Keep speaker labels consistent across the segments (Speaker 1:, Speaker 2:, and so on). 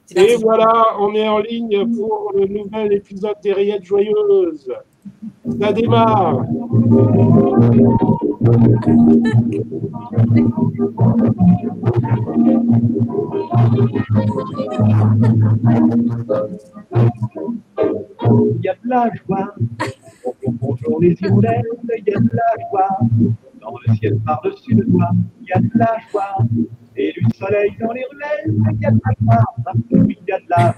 Speaker 1: Et voilà, on est en ligne pour le nouvel épisode des Rillettes Joyeuses. Ça démarre.
Speaker 2: Il y a de la joie. Bonjour les hirondelles, il y a de la joie. Dans le ciel par-dessus le toit, il y a de la joie. Et du soleil dans les ruelles, il y a de la joie. Partout, il y a de la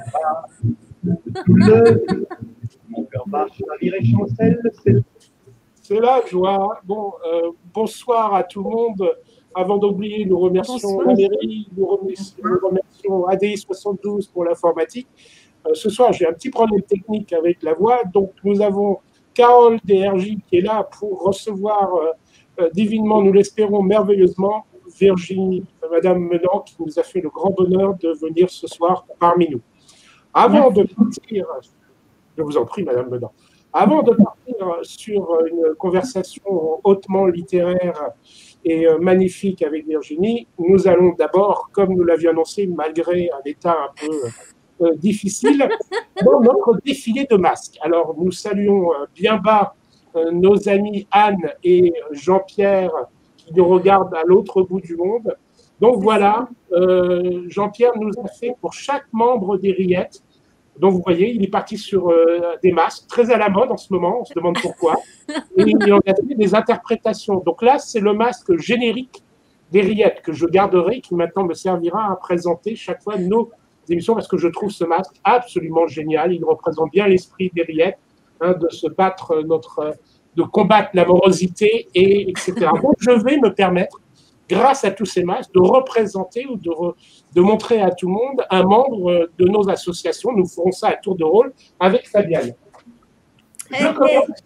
Speaker 2: joie. Mon cœur bat, chavire et chancelle,
Speaker 1: c'est la joie. Bon, bonsoir à tout le monde. Avant d'oublier, nous remercions Valérie, nous remercions ADI 72 pour l'informatique. Ce soir, j'ai un petit problème technique avec la voix, donc nous avons Carole DRJ qui est là pour recevoir divinement, nous l'espérons merveilleusement, Virginie, Madame Menant, qui nous a fait le grand bonheur de venir ce soir parmi nous. Avant de partir, je vous en prie, Madame Menant, avant de partir sur une conversation hautement littéraire et magnifique avec Virginie, nous allons d'abord, comme nous l'avions annoncé, malgré un état un peu difficile, dans notre défilé de masques. Alors, nous saluons bien bas nos amis Anne et Jean-Pierre qui nous regardent à l'autre bout du monde. Donc voilà, Jean-Pierre nous a fait pour chaque membre des Rillettes. Donc vous voyez, il est parti sur des masques, très à la mode en ce moment, on se demande pourquoi. Et il en a fait des interprétations. Donc là, c'est le masque générique des Rillettes que je garderai, qui maintenant me servira à présenter chaque fois nos émissions, parce que je trouve ce masque absolument génial. Il représente bien l'esprit des Rillettes, de se battre, de combattre la morosité, etc. Donc je vais me permettre, grâce à tous ces masques, de représenter ou de montrer à tout le monde un membre de nos associations. Nous ferons ça à tour de rôle avec Fabienne. Je commence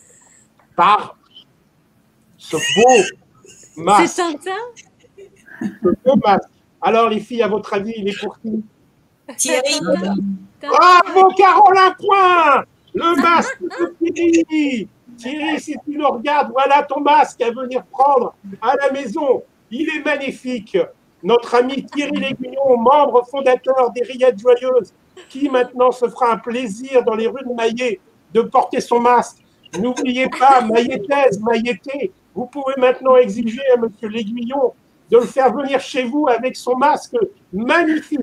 Speaker 1: par ce beau masque.
Speaker 3: C'est Tintin ?
Speaker 1: Ce beau masque. Alors les filles, à votre avis, il est pour qui ?
Speaker 4: Thierry.
Speaker 1: Bravo, Caroline Point. Le masque de Thierry. Thierry, si tu le regardes, voilà ton masque à venir prendre à la maison. Il est magnifique. Notre ami Thierry L'Aiguillon, membre fondateur des Rillettes Joyeuses, qui maintenant se fera un plaisir dans les rues de Maillet de porter son masque. N'oubliez pas, Maillettaise, Mailletté, vous pouvez maintenant exiger à monsieur L'Aiguillon de le faire venir chez vous avec son masque magnifique.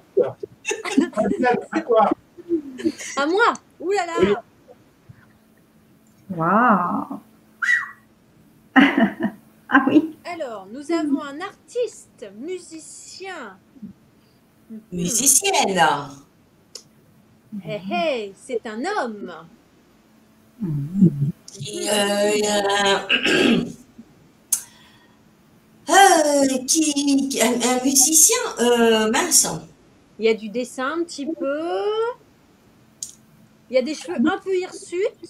Speaker 1: À toi.
Speaker 3: À moi. Ouh là là.
Speaker 1: Oui.
Speaker 5: Waouh. Ah oui.
Speaker 3: Alors, nous avons un artiste, musicien.
Speaker 4: Musicienne.
Speaker 3: Hey, hey, c'est un homme.
Speaker 4: Un musicien, mince.
Speaker 3: Il y a du dessin un petit peu. Il y a des cheveux un peu hirsutes.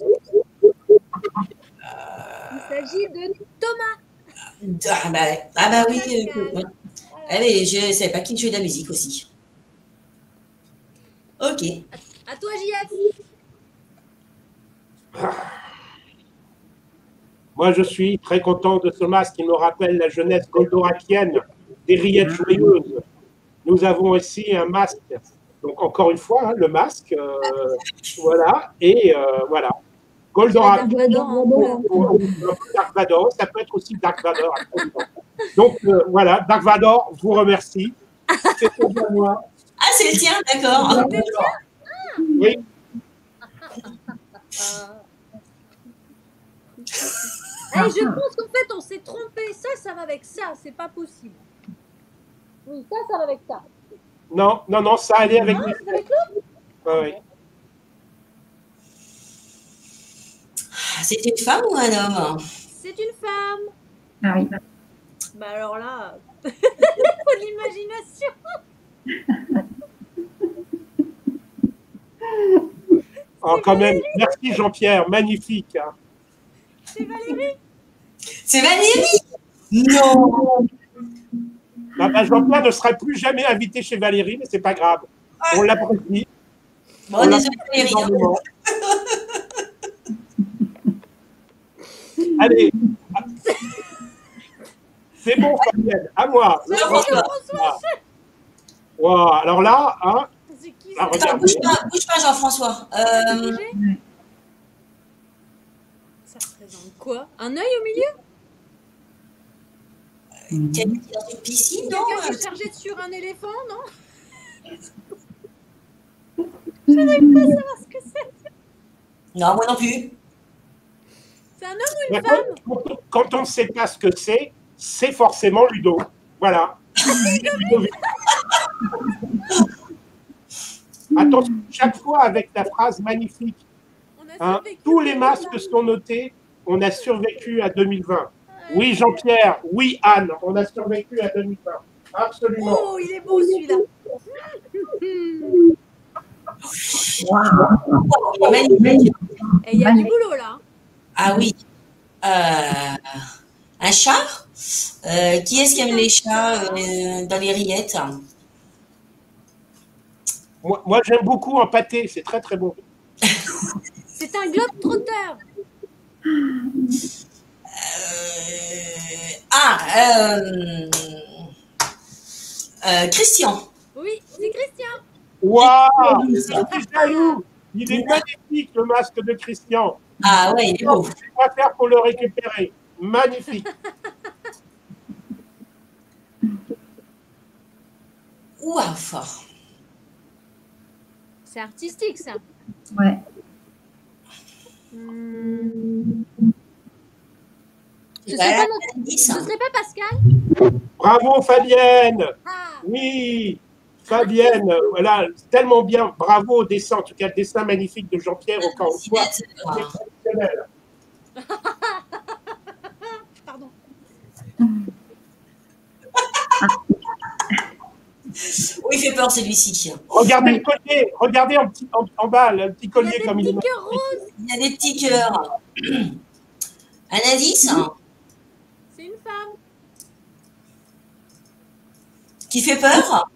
Speaker 3: Il s'agit de Thomas.
Speaker 4: Ah bah oui. Allez, je ne sais pas qui jouait de la musique aussi. Ok.
Speaker 3: À toi, JF.
Speaker 1: Moi, je suis très content de ce masque qui me rappelle la jeunesse goldorakienne des Rillettes Joyeuses. Nous avons ici un masque, donc encore une fois, le masque, voilà, et voilà. Goldorak, Dark Vador, ça peut être aussi Dark Vador. Donc voilà, Dark Vador vous remercie. C'est pour moi.
Speaker 4: Ah, c'est le tien, d'accord.
Speaker 1: Oui.
Speaker 3: Hey, je pense qu'en fait, on s'est trompé. Ça va avec ça. C'est pas possible. Oui, ça va avec ça.
Speaker 1: Non, ça allait avec lui.
Speaker 3: C'est avec l'autre ?
Speaker 1: Oui.
Speaker 4: C'est une femme ou un homme?
Speaker 3: C'est une femme.
Speaker 5: Ah oui.
Speaker 3: Bah alors là, faut de l'imagination.
Speaker 1: Oh, quand même, merci Jean-Pierre, magnifique. Hein.
Speaker 3: C'est Valérie.
Speaker 4: C'est Valérie? Non.
Speaker 1: Bah, Jean-Pierre ne sera plus jamais invité chez Valérie, mais c'est pas grave. On l'apprécie.
Speaker 4: Bon, désolé Valérie.
Speaker 1: Allez. C'est bon, Fabienne, à moi.
Speaker 3: François.
Speaker 1: Wow, alors là, hein, Ah,
Speaker 4: Attends,
Speaker 1: regardez.
Speaker 4: bouge pas, Jean-François.
Speaker 3: Ça représente quoi? Un œil au milieu?
Speaker 4: Quelqu'un qui est dans une piscine, non?
Speaker 3: Quelqu'un qui est chargé sur un éléphant, non? Savoir ce que c'est.
Speaker 4: Non, moi non plus.
Speaker 3: C'est un homme ou une
Speaker 1: Mais
Speaker 3: femme?
Speaker 1: quand on ne sait pas ce que c'est forcément Ludo. Voilà. Ludovic. Attention, chaque fois avec la phrase magnifique,
Speaker 3: On a
Speaker 1: hein,
Speaker 3: survécu
Speaker 1: tous les
Speaker 3: à
Speaker 1: masques
Speaker 3: ça.
Speaker 1: sont notés, on a survécu à 2020. Oui, Jean-Pierre, oui, Anne, on a survécu à 2020. Absolument.
Speaker 3: Oh, il est beau celui-là.
Speaker 5: Waouh.
Speaker 4: Magnifique.
Speaker 3: Et il y a du boulot là.
Speaker 4: Ah oui. Un chat? Qui est-ce qui aime les chats dans les rillettes?
Speaker 1: Moi j'aime beaucoup un pâté, c'est très très bon.
Speaker 3: C'est un globe-trotteur.
Speaker 4: Christian.
Speaker 3: Oui, c'est Christian.
Speaker 1: Waouh, je suis jaloux. Il est magnifique le masque de Christian.
Speaker 4: Ah ouais, il est beau.
Speaker 1: Je sais quoi faire pour le récupérer. Magnifique.
Speaker 4: Ouah, fort.
Speaker 3: C'est artistique ça.
Speaker 5: Ouais.
Speaker 3: Ce serait pas Pascal?
Speaker 1: Bravo Fabienne.
Speaker 3: Ah,
Speaker 1: Oui, Fabienne, voilà, tellement bien. Bravo au dessin, en tout cas le dessin magnifique de Jean-Pierre, encore une fois. C'est exceptionnel.
Speaker 3: pardon.
Speaker 4: Oh, il fait peur celui-ci.
Speaker 1: Regardez le collier, regardez en bas, le petit
Speaker 3: Il y
Speaker 1: collier
Speaker 3: a des
Speaker 1: comme il est.
Speaker 3: petits cœurs roses.
Speaker 4: Il y a des petits cœurs. Un indice
Speaker 3: C'est une femme.
Speaker 4: qui fait peur?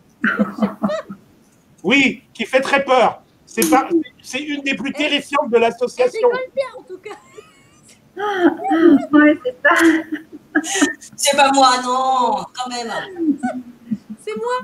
Speaker 1: Oui, qui fait très peur. C'est une des plus terrifiantes de
Speaker 3: Elle
Speaker 1: l'association.
Speaker 3: rigole bien en tout cas.
Speaker 5: Ouais, c'est ça.
Speaker 4: C'est pas moi, non, quand même.
Speaker 3: C'est moi.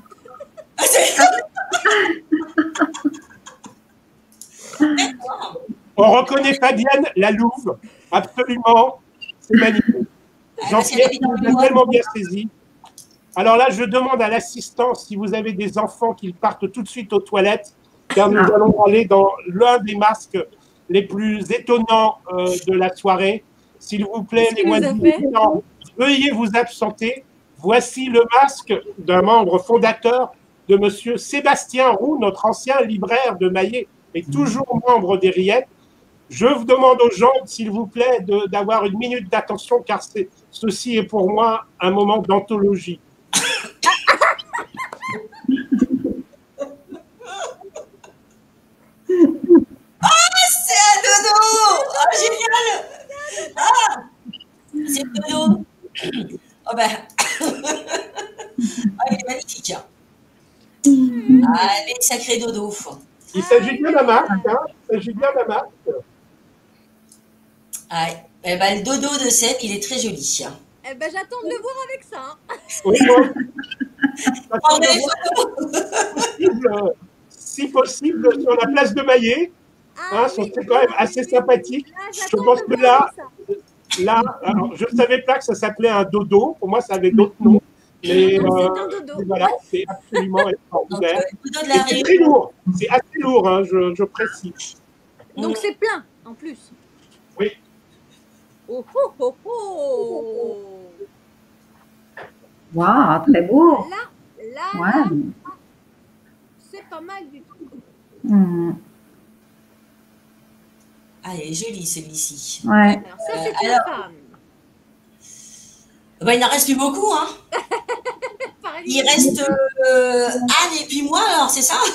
Speaker 4: D'accord.
Speaker 1: On reconnaît Fabienne, la louve, absolument. C'est magnifique. Jean-Pierre nous a tellement bien saisi. Alors là, je demande à l'assistant si vous avez des enfants qu'ils partent tout de suite aux toilettes, car nous allons aller dans l'un des masques les plus étonnants de la soirée. S'il vous plaît, les moins de 18 ans, veuillez vous absenter. Voici le masque d'un membre fondateur de Monsieur Sébastien Roux, notre ancien libraire de Maillet et toujours membre des Rillettes. Je vous demande aux gens, s'il vous plaît, d'avoir une minute d'attention, car ceci est pour moi un moment d'anthologie.
Speaker 4: C'est un dodo! Oh, génial! Ah, c'est le dodo! Oh ben. Ah, il est magnifique. Allez, sacré dodo.
Speaker 1: Il s'agit bien d'un masque, hein? Il s'agit bien d'un masque.
Speaker 4: Ah, eh ben, le dodo de Seb, il est très joli.
Speaker 3: Eh ben, j'attends de le voir avec ça. Hein.
Speaker 1: Oui, moi.
Speaker 4: Prendrez les photos.
Speaker 1: Si possible, sur la place de Maillet. Hein,
Speaker 3: oui.
Speaker 1: c'est quand même assez sympathique.
Speaker 3: Là,
Speaker 1: Je pense que là, alors, je ne savais pas que ça s'appelait un dodo. Pour moi, ça avait d'autres noms. Mais,
Speaker 3: Non, c'est un dodo.
Speaker 1: voilà, c'est absolument
Speaker 4: Donc,
Speaker 1: extraordinaire.
Speaker 4: dodo de
Speaker 1: Et
Speaker 4: la
Speaker 1: c'est
Speaker 4: rue.
Speaker 1: très lourd. C'est assez lourd, hein, je précise.
Speaker 3: Donc c'est plein en plus.
Speaker 1: Oui.
Speaker 3: Oh oh oh oh.
Speaker 5: Waouh, très beau.
Speaker 3: Là,
Speaker 5: Ouais.
Speaker 3: c'est pas mal du tout.
Speaker 4: Ah, il est joli celui-ci.
Speaker 5: Ouais.
Speaker 3: Alors ça, c'est une
Speaker 4: alors-
Speaker 3: femme.
Speaker 4: Ben, il n'en reste plus beaucoup, hein.
Speaker 3: Par
Speaker 4: Il
Speaker 3: exemple,
Speaker 4: reste Anne et puis moi, alors, c'est ça?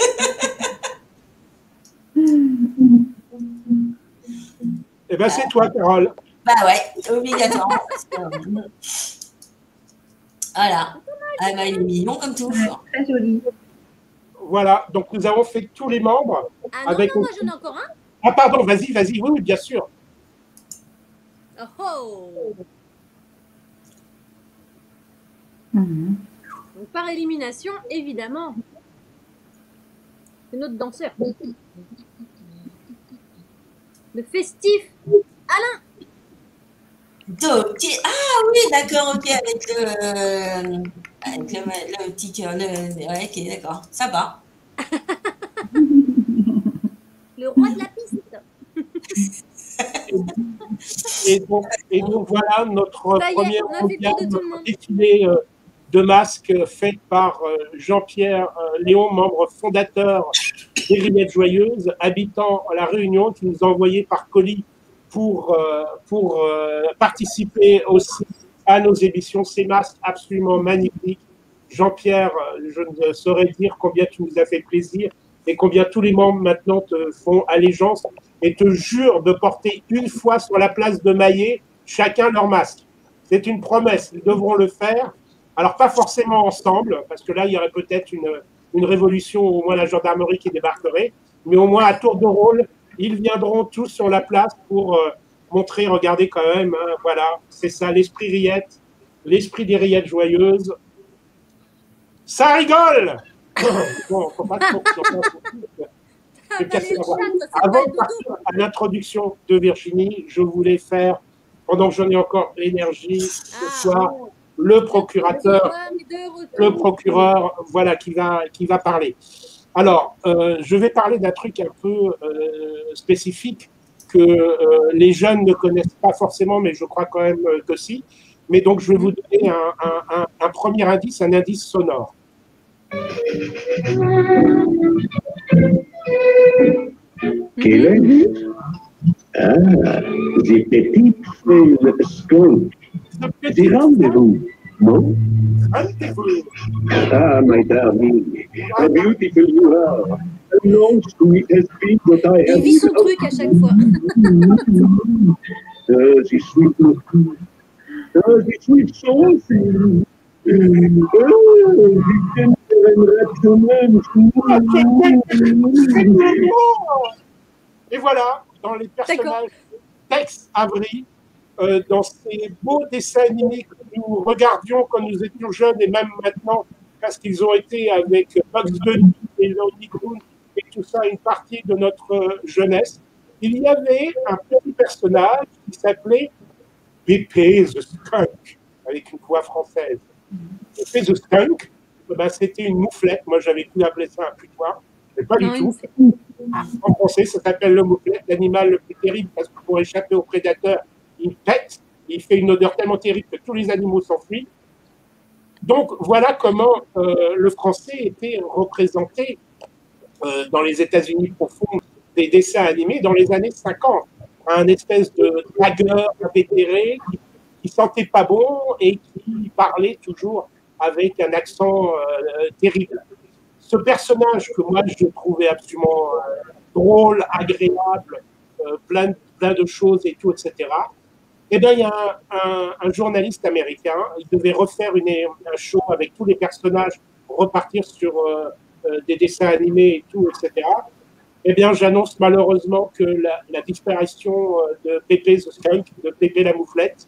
Speaker 1: Eh bien, c'est toi, Carole.
Speaker 4: Bah ouais, obligatoirement. Voilà. Ah bah, il est mignon comme tout.
Speaker 5: Ouais, très joli.
Speaker 1: Voilà, donc nous avons fait tous les membres.
Speaker 3: ah non,
Speaker 1: avec
Speaker 3: non, moi j'en ai encore un.
Speaker 1: Ah, pardon, vas-y, oui, oui, bien sûr.
Speaker 3: Oh oh.
Speaker 5: Mhm.
Speaker 3: Donc par élimination, évidemment. C'est notre danseur. Le festif.
Speaker 4: Donc, ah oui, d'accord, ok, avec le petit cœur. Ouais, ok, d'accord, ça va.
Speaker 3: Le roi de la piste.
Speaker 1: Et donc voilà notre
Speaker 3: Ça y est,
Speaker 1: première
Speaker 3: on a fait le tour de tout le monde.
Speaker 1: défilé de masques fait par Jean-Pierre Léon, membre fondateur des Rillettes Joyeuses, habitant à La Réunion, qui nous a envoyé par colis pour participer aussi à nos émissions. Ces masques absolument magnifiques. Jean-Pierre, je ne saurais dire combien tu nous as fait plaisir et combien tous les membres maintenant te font allégeance et te jurent de porter une fois sur la place de Maillet chacun leur masque. C'est une promesse, ils devront le faire. Alors, pas forcément ensemble, parce que là, il y aurait peut-être une révolution, au moins la gendarmerie qui débarquerait, mais au moins à tour de rôle, ils viendront tous sur la place pour montrer, regardez quand même, hein, voilà, c'est ça, l'esprit rillette, l'esprit des Rillettes Joyeuses. Ça rigole. Bon, faut pas trop. Avant de partir à l'introduction de Virginie, je voulais faire, pendant que j'en ai encore l'énergie ce soir, le procureur, voilà, qui va parler. Alors, je vais parler d'un truc un peu spécifique que les jeunes ne connaissent pas forcément, mais je crois quand même que si. Mais donc, je vais vous donner un premier indice, un indice sonore.
Speaker 6: Quel indice? Ah, the petit frère skunk. The rendezvous, non?
Speaker 1: Rendez-vous.
Speaker 6: Ah, my darling, how beautiful you are. How long sweet has been that I have.
Speaker 3: Il vit son truc à chaque fois.
Speaker 6: The sweet look. The sweet sauce.
Speaker 1: Et voilà, dans les personnages Tex Avery, dans ces beaux dessins animés que nous regardions quand nous étions jeunes et même maintenant, parce qu'ils ont été avec Bugs Bunny et Looney Tunes et tout ça, une partie de notre jeunesse, il y avait un petit personnage qui s'appelait Pépé the Skunk, avec une voix française. Pépé the Skunk, ben, c'était une mouflette. Moi, j'avais pu appeler ça un putois, mais pas du tout. En français, ça s'appelle le mouflette, l'animal le plus terrible, parce que pour échapper aux prédateurs, il pète, il fait une odeur tellement terrible que tous les animaux s'enfuient. Donc, voilà comment le français était représenté dans les États-Unis profonds des dessins animés dans les années 50. Un espèce de dragueur invétéré qui sentait pas bon et qui parlait toujours avec un accent terrible. Ce personnage que moi je trouvais absolument drôle, agréable, plein de choses et tout, etc. Eh bien, il y a un journaliste américain, il devait refaire un show avec tous les personnages pour repartir sur des dessins animés et tout, etc. Eh bien, j'annonce malheureusement que la disparition de Pépé the Skunk, de Pépé la mouflette,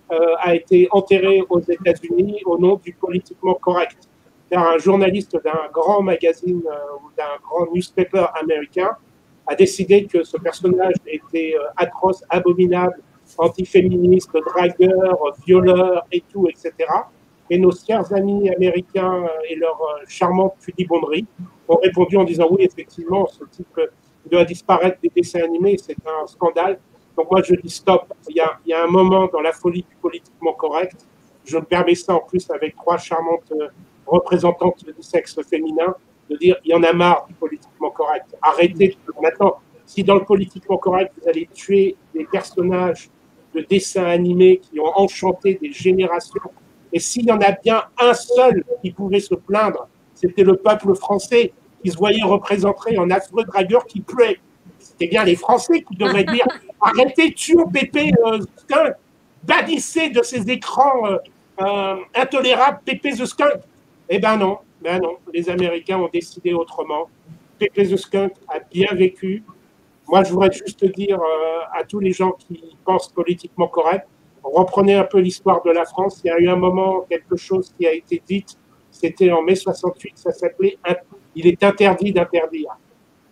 Speaker 1: a été enterrée aux États-Unis au nom du politiquement correct. Car un journaliste d'un grand magazine ou d'un grand newspaper américain a décidé que ce personnage était atroce, abominable, antiféministe, dragueur, violeur et tout, etc. Et nos chers amis américains et leur charmante pudibonderie ont répondu en disant oui, effectivement, ce type doit disparaître des dessins animés, c'est un scandale. Donc moi, je dis stop. Il y a un moment dans la folie du politiquement correct. Je me permets ça en plus avec 3 charmantes représentantes du sexe féminin, de dire il y en a marre du politiquement correct. Arrêtez. Maintenant, si dans le politiquement correct, vous allez tuer des personnages de dessins animés qui ont enchanté des générations, et s'il y en a bien un seul qui pouvait se plaindre, c'était le peuple français qui se voyait représenté en affreux dragueur qui puait. C'était bien les Français qui devraient dire arrêtez, tuons Pépé Skunk, bannissez de ces écrans intolérables Pépé the Skunk. Eh ben non, les Américains ont décidé autrement. Pépé the Skunk a bien vécu. Moi, je voudrais juste dire à tous les gens qui pensent politiquement correct, reprenez un peu l'histoire de la France. Il y a eu un moment, quelque chose qui a été dit, c'était en mai 68, ça s'appelait « Il est interdit d'interdire ».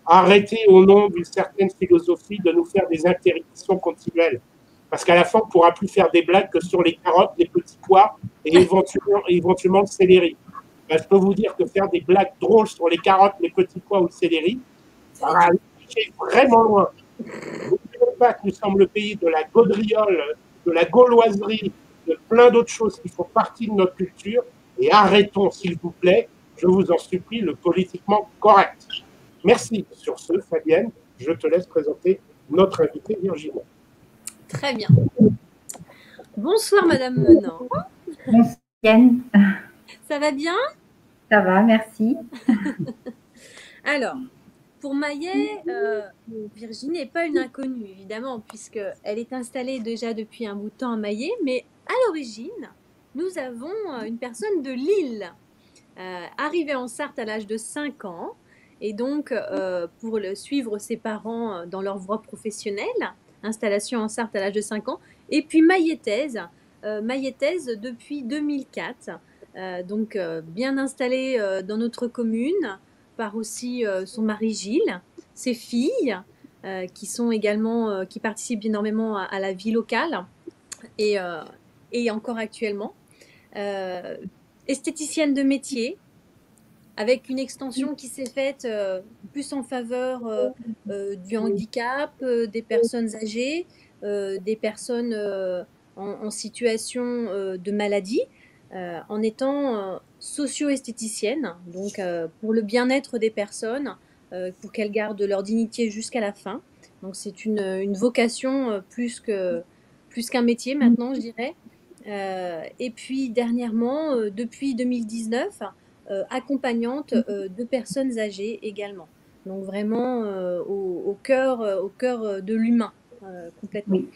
Speaker 1: arrêter au nom d'une certaine philosophie de nous faire des interruptions continuelles. Parce qu'à la fin, on ne pourra plus faire des blagues que sur les carottes, les petits pois et éventuellement le céleri. Ben, je peux vous dire que faire des blagues drôles sur les carottes, les petits pois ou le céleri, ça va aller vraiment loin. Vous ne savez pas que nous sommes le pays de la gaudriole, de la gauloiserie, de plein d'autres choses qui font partie de notre culture. Et arrêtons, s'il vous plaît, je vous en supplie, le politiquement correct. Merci. Sur ce, Fabienne, je te laisse présenter notre invitée Virginie.
Speaker 3: Très bien. Bonsoir, Madame Menant.
Speaker 5: Bonsoir, Yann.
Speaker 3: Ça va bien?
Speaker 5: Ça va, merci.
Speaker 3: Alors, pour Maillet, Virginie n'est pas une inconnue, évidemment, puisqu'elle est installée déjà depuis un bout de temps à Maillet, mais à l'origine, nous avons une personne de Lille, arrivée en Sarthe à l'âge de 5 ans, et donc pour suivre ses parents dans leur voie professionnelle, installation en Sarthe à l'âge de 5 ans, et puis mailletaise depuis 2004, donc bien installée dans notre commune, par aussi son mari Gilles, ses filles, qui sont également, qui participent énormément à la vie locale, et encore actuellement. Esthéticienne de métier, avec une extension qui s'est faite plus en faveur du handicap, des personnes âgées, des personnes en situation de maladie, en étant socio-esthéticienne, donc pour le bien-être des personnes, pour qu'elles gardent leur dignité jusqu'à la fin. Donc c'est une vocation plus qu'un métier maintenant, je dirais. Et puis dernièrement, depuis 2019, accompagnante de personnes âgées également. Donc vraiment au cœur de l'humain, complètement.
Speaker 5: Oui.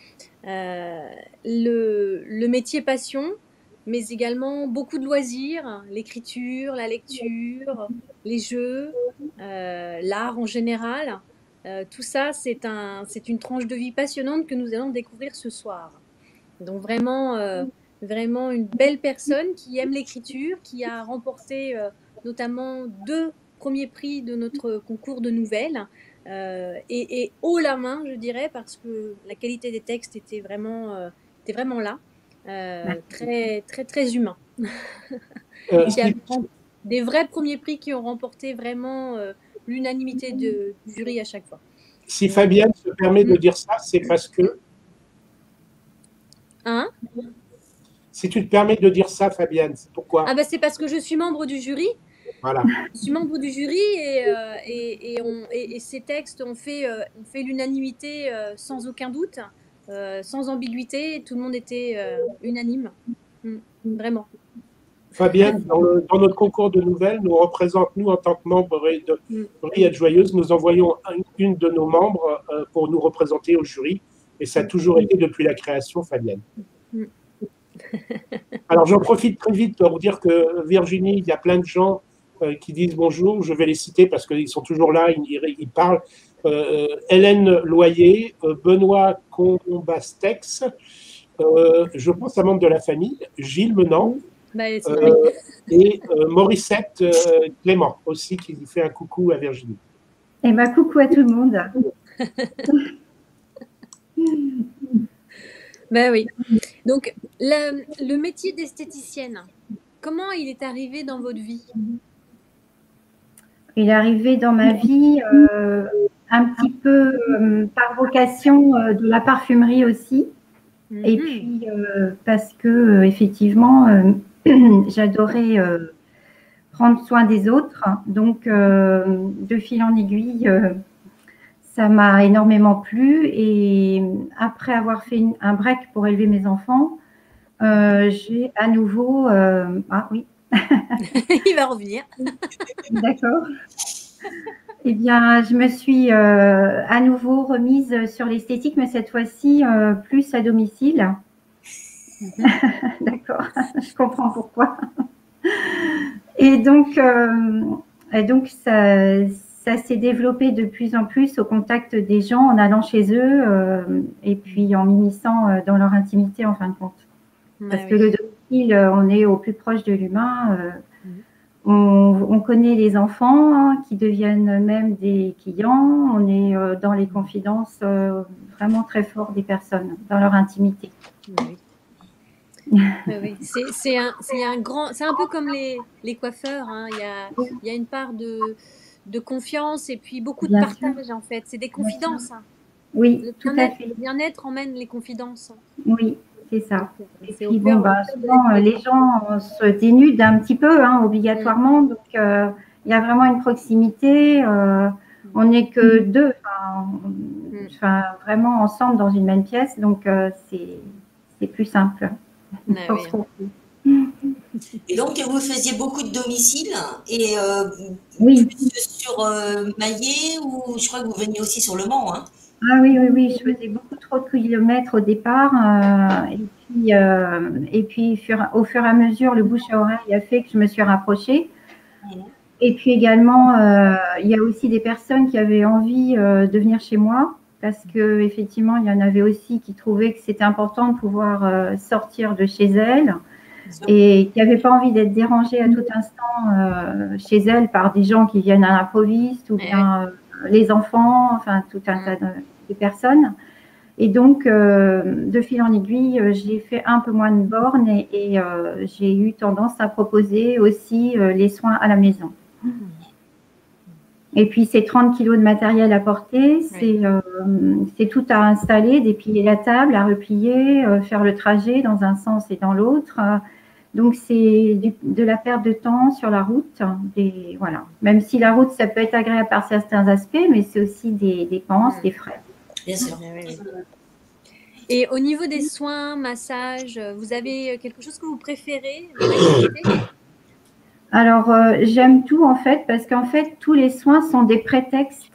Speaker 3: Le métier passion, mais également beaucoup de loisirs, l'écriture, la lecture, les jeux, l'art en général. Tout ça, c'est une tranche de vie passionnante que nous allons découvrir ce soir. Donc vraiment une belle personne qui aime l'écriture, qui a remporté notamment 2 premiers prix de notre concours de nouvelles, et haut la main, je dirais, parce que la qualité des textes était vraiment là, très, très, très humain. Il y a des vrais premiers prix qui ont remporté vraiment l'unanimité du jury à chaque fois.
Speaker 1: Si Fabienne se permet de dire ça, c'est parce que...
Speaker 3: Hein?
Speaker 1: Si tu te permets de dire ça, Fabienne, c'est pourquoi?
Speaker 3: Ah ben c'est parce que je suis membre du jury.
Speaker 1: Voilà.
Speaker 3: Je suis membre du jury et ces textes ont fait l'unanimité sans aucun doute, sans ambiguïté. Tout le monde était unanime, vraiment.
Speaker 1: Fabienne, dans notre concours de nouvelles, nous représente, nous, en tant que membres de Brillade Joyeuse, nous envoyons une de nos membres pour nous représenter au jury. Et ça a toujours été depuis la création, Fabienne. Alors, j'en profite très vite pour vous dire que Virginie, il y a plein de gens qui disent bonjour. Je vais les citer parce qu'ils sont toujours là, ils parlent. Hélène Loyer, Benoît Combastex, je pense un membre de la famille, Gilles Menant, et Morissette Clément aussi, qui fait un coucou à Virginie.
Speaker 5: Et ben, coucou à tout le monde.
Speaker 3: Ben oui. Donc, le métier d'esthéticienne, comment il est arrivé dans votre vie?
Speaker 5: Il est arrivé dans ma vie un petit peu par vocation de la parfumerie aussi. Et puis parce que effectivement, j'adorais prendre soin des autres. Donc, de fil en aiguille, ça m'a énormément plu. Et après avoir fait un break pour élever mes enfants, j'ai à nouveau... ah oui.
Speaker 3: Il va revenir.
Speaker 5: D'accord. Eh bien, je me suis à nouveau remise sur l'esthétique, mais cette fois-ci plus à domicile. D'accord, je comprends pourquoi. Et donc ça s'est développé de plus en plus au contact des gens, en allant chez eux et puis en m'immisçant dans leur intimité en fin de compte. Parce que le domicile, on est au plus proche de l'humain. On connaît les enfants hein, qui deviennent même des clients. On est dans les confidences vraiment très fort des personnes, dans leur intimité.
Speaker 3: Oui. Oui. C'est un peu comme les coiffeurs. Hein. Il y a une part de confiance et puis beaucoup de
Speaker 5: Bien
Speaker 3: partage
Speaker 5: sûr.
Speaker 3: en fait. C'est des confidences. Hein.
Speaker 5: Oui, tout à fait.
Speaker 3: Le bien-être emmène les confidences.
Speaker 5: Oui, c'est ça. Et
Speaker 3: C'est
Speaker 5: puis
Speaker 3: au cœur,
Speaker 5: souvent les gens se dénudent un petit peu, hein, obligatoirement. Donc il y a vraiment une proximité. On n'est que deux, enfin, vraiment ensemble dans une même pièce. Donc c'est plus simple.
Speaker 4: Et donc, vous faisiez beaucoup de domiciles et
Speaker 5: oui.
Speaker 4: Plus sur Maillet ou je crois que vous veniez aussi sur Le Mans. Hein.
Speaker 5: Ah oui, je faisais beaucoup trop de kilomètres au départ. Et puis au fur et à mesure, le bouche à oreille a fait que je me suis rapprochée. Et puis également, il y a aussi des personnes qui avaient envie de venir chez moi parce que effectivement, il y en avait aussi qui trouvaient que c'était important de pouvoir sortir de chez elles et qui n'avaient pas envie d'être dérangées à tout instant chez elles par des gens qui viennent à l'improviste ou bien les enfants, enfin tout un tas de personnes. Et donc, de fil en aiguille, j'ai fait un peu moins de bornes et j'ai eu tendance à proposer aussi les soins à la maison. Et puis, c'est 30 kilos de matériel à porter, c'est tout à installer, dépiler la table, à replier, faire le trajet dans un sens et dans l'autre. Donc, c'est de la perte de temps sur la route. Et voilà. Même si la route, ça peut être agréable par certains aspects, mais c'est aussi des dépenses, des frais.
Speaker 4: Bien sûr.
Speaker 3: Et au niveau des soins, massages, vous avez quelque chose que vous préférez?
Speaker 5: Alors, j'aime tout en fait, parce qu'en fait, tous les soins sont des prétextes,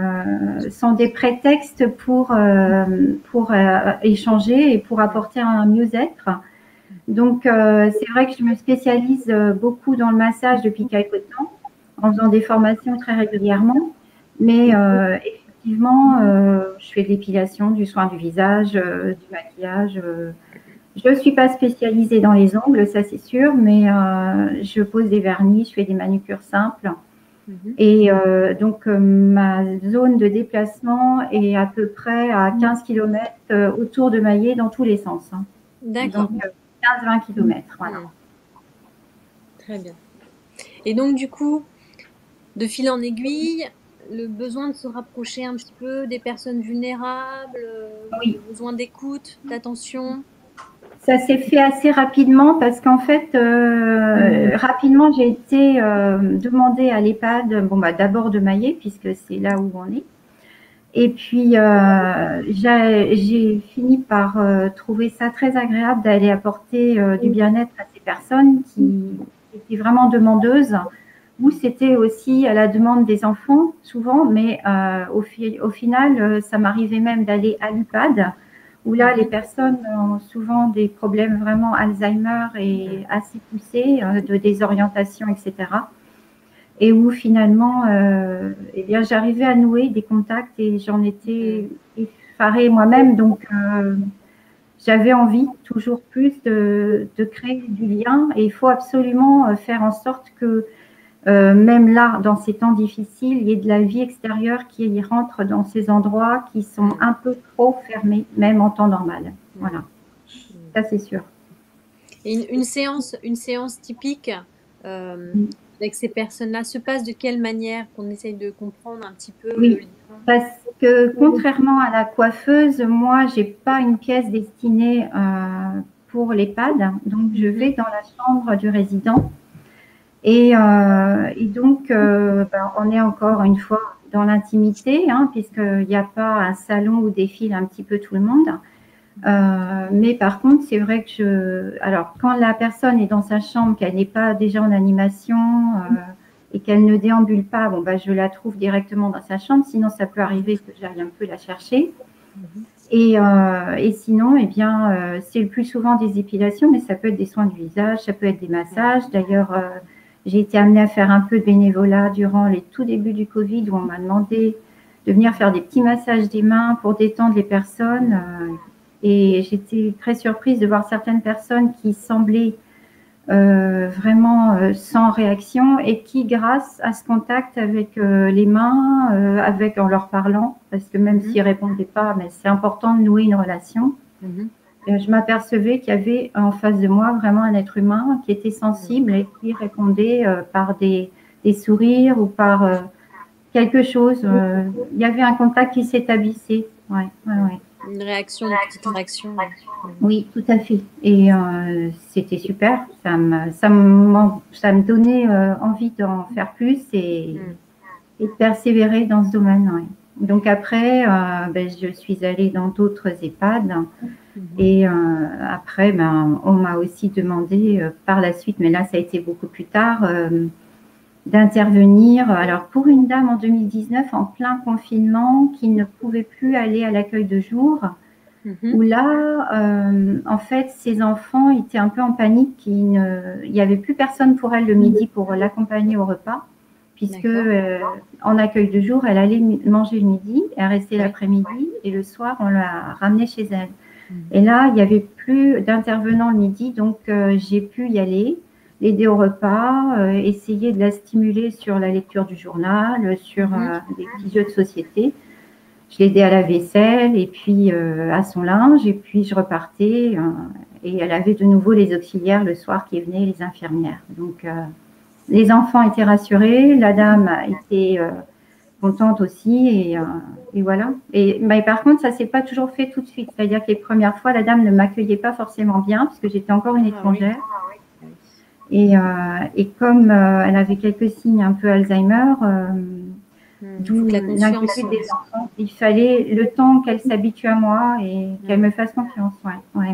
Speaker 5: pour échanger et pour apporter un mieux-être. Donc, c'est vrai que je me spécialise beaucoup dans le massage depuis quelque temps, en faisant des formations très régulièrement. Mais effectivement, je fais de l'épilation, du soin du visage, du maquillage. Je ne suis pas spécialisée dans les ongles, ça c'est sûr, mais je pose des vernis, je fais des manucures simples. Et donc, ma zone de déplacement est à peu près à 15 km autour de Maillet dans tous les sens. Hein.
Speaker 3: D'accord.
Speaker 5: Donc, 15-20 km, voilà.
Speaker 3: Très bien. Et donc, du coup, de fil en aiguille, le besoin de se rapprocher un petit peu des personnes vulnérables, le besoin d'écoute, d'attention. Ça
Speaker 5: s'est fait assez rapidement parce qu'en fait, rapidement, j'ai été demandée à l'EHPAD, d'abord de Maillet, puisque c'est là où on est. Et puis, j'ai fini par trouver ça très agréable d'aller apporter du bien-être à ces personnes qui étaient vraiment demandeuses, ou c'était aussi à la demande des enfants, souvent, mais au final, ça m'arrivait même d'aller à l'EHPAD, où là, les personnes ont souvent des problèmes vraiment Alzheimer et assez poussés, de désorientation, etc. Et où finalement, eh bien, j'arrivais à nouer des contacts et j'en étais effarée moi-même. Donc, j'avais envie toujours plus de créer du lien. Et il faut absolument faire en sorte que même là, dans ces temps difficiles, il y ait de la vie extérieure qui y rentre dans ces endroits qui sont un peu trop fermés, même en temps normal. Voilà, ça c'est sûr.
Speaker 3: Et une séance typique avec ces personnes-là se passe de quelle manière, qu'on essaye de comprendre un petit peu?
Speaker 5: Oui, parce que contrairement à la coiffeuse, moi, j'ai pas une pièce destinée pour l'EHPAD, donc je vais dans la chambre du résident. Et donc, on est encore une fois dans l'intimité, hein, puisqu'il n'y a pas un salon où défile un petit peu tout le monde. Mais par contre, c'est vrai que alors, quand la personne est dans sa chambre, qu'elle n'est pas déjà en animation et qu'elle ne déambule pas, je la trouve directement dans sa chambre. Sinon, ça peut arriver que j'aille un peu la chercher. Et sinon, eh bien, c'est le plus souvent des épilations, mais ça peut être des soins du visage, ça peut être des massages. D'ailleurs, j'ai été amenée à faire un peu de bénévolat durant les tout débuts du Covid, où on m'a demandé de venir faire des petits massages des mains pour détendre les personnes. Et j'étais très surprise de voir certaines personnes qui semblaient vraiment sans réaction et qui, grâce à ce contact avec les mains, en leur parlant, parce que même s'ils ne répondaient pas, mais c'est important de nouer une relation, je m'apercevais qu'il y avait en face de moi vraiment un être humain qui était sensible et qui répondait par des sourires ou par quelque chose. Il y avait un contact qui s'établissait. Ouais.
Speaker 3: Une réaction, une petite réaction.
Speaker 5: Oui, tout à fait. Et c'était super. Ça me donnait envie d'en faire plus et de persévérer dans ce domaine. Ouais. Donc après, je suis allée dans d'autres EHPAD. Et après, on m'a aussi demandé par la suite, mais là, ça a été beaucoup plus tard, d'intervenir. Alors, pour une dame en 2019, en plein confinement, qui ne pouvait plus aller à l'accueil de jour, où là, en fait, ses enfants étaient un peu en panique. Il n'y avait plus personne pour elle le midi pour l'accompagner au repas, puisque en accueil de jour, elle allait manger le midi, elle restait l'après-midi, et le soir, on l'a ramenée chez elle. Et là, il n'y avait plus d'intervenants le midi, donc j'ai pu y aller, l'aider au repas, essayer de la stimuler sur la lecture du journal, sur des petits jeux de société. Je l'aidais à la vaisselle et puis à son linge, et puis je repartais. Et elle avait de nouveau les auxiliaires le soir qui venaient, les infirmières. Donc, les enfants étaient rassurés, la dame était contente aussi, et voilà. Mais par contre, ça ne s'est pas toujours fait tout de suite. C'est-à-dire que les premières fois, la dame ne m'accueillait pas forcément bien, parce que j'étais encore une étrangère. Et comme elle avait quelques signes un peu Alzheimer, d'où l'inquiétude des enfants, il fallait le temps qu'elle s'habitue à moi et qu'elle me fasse confiance. Ouais.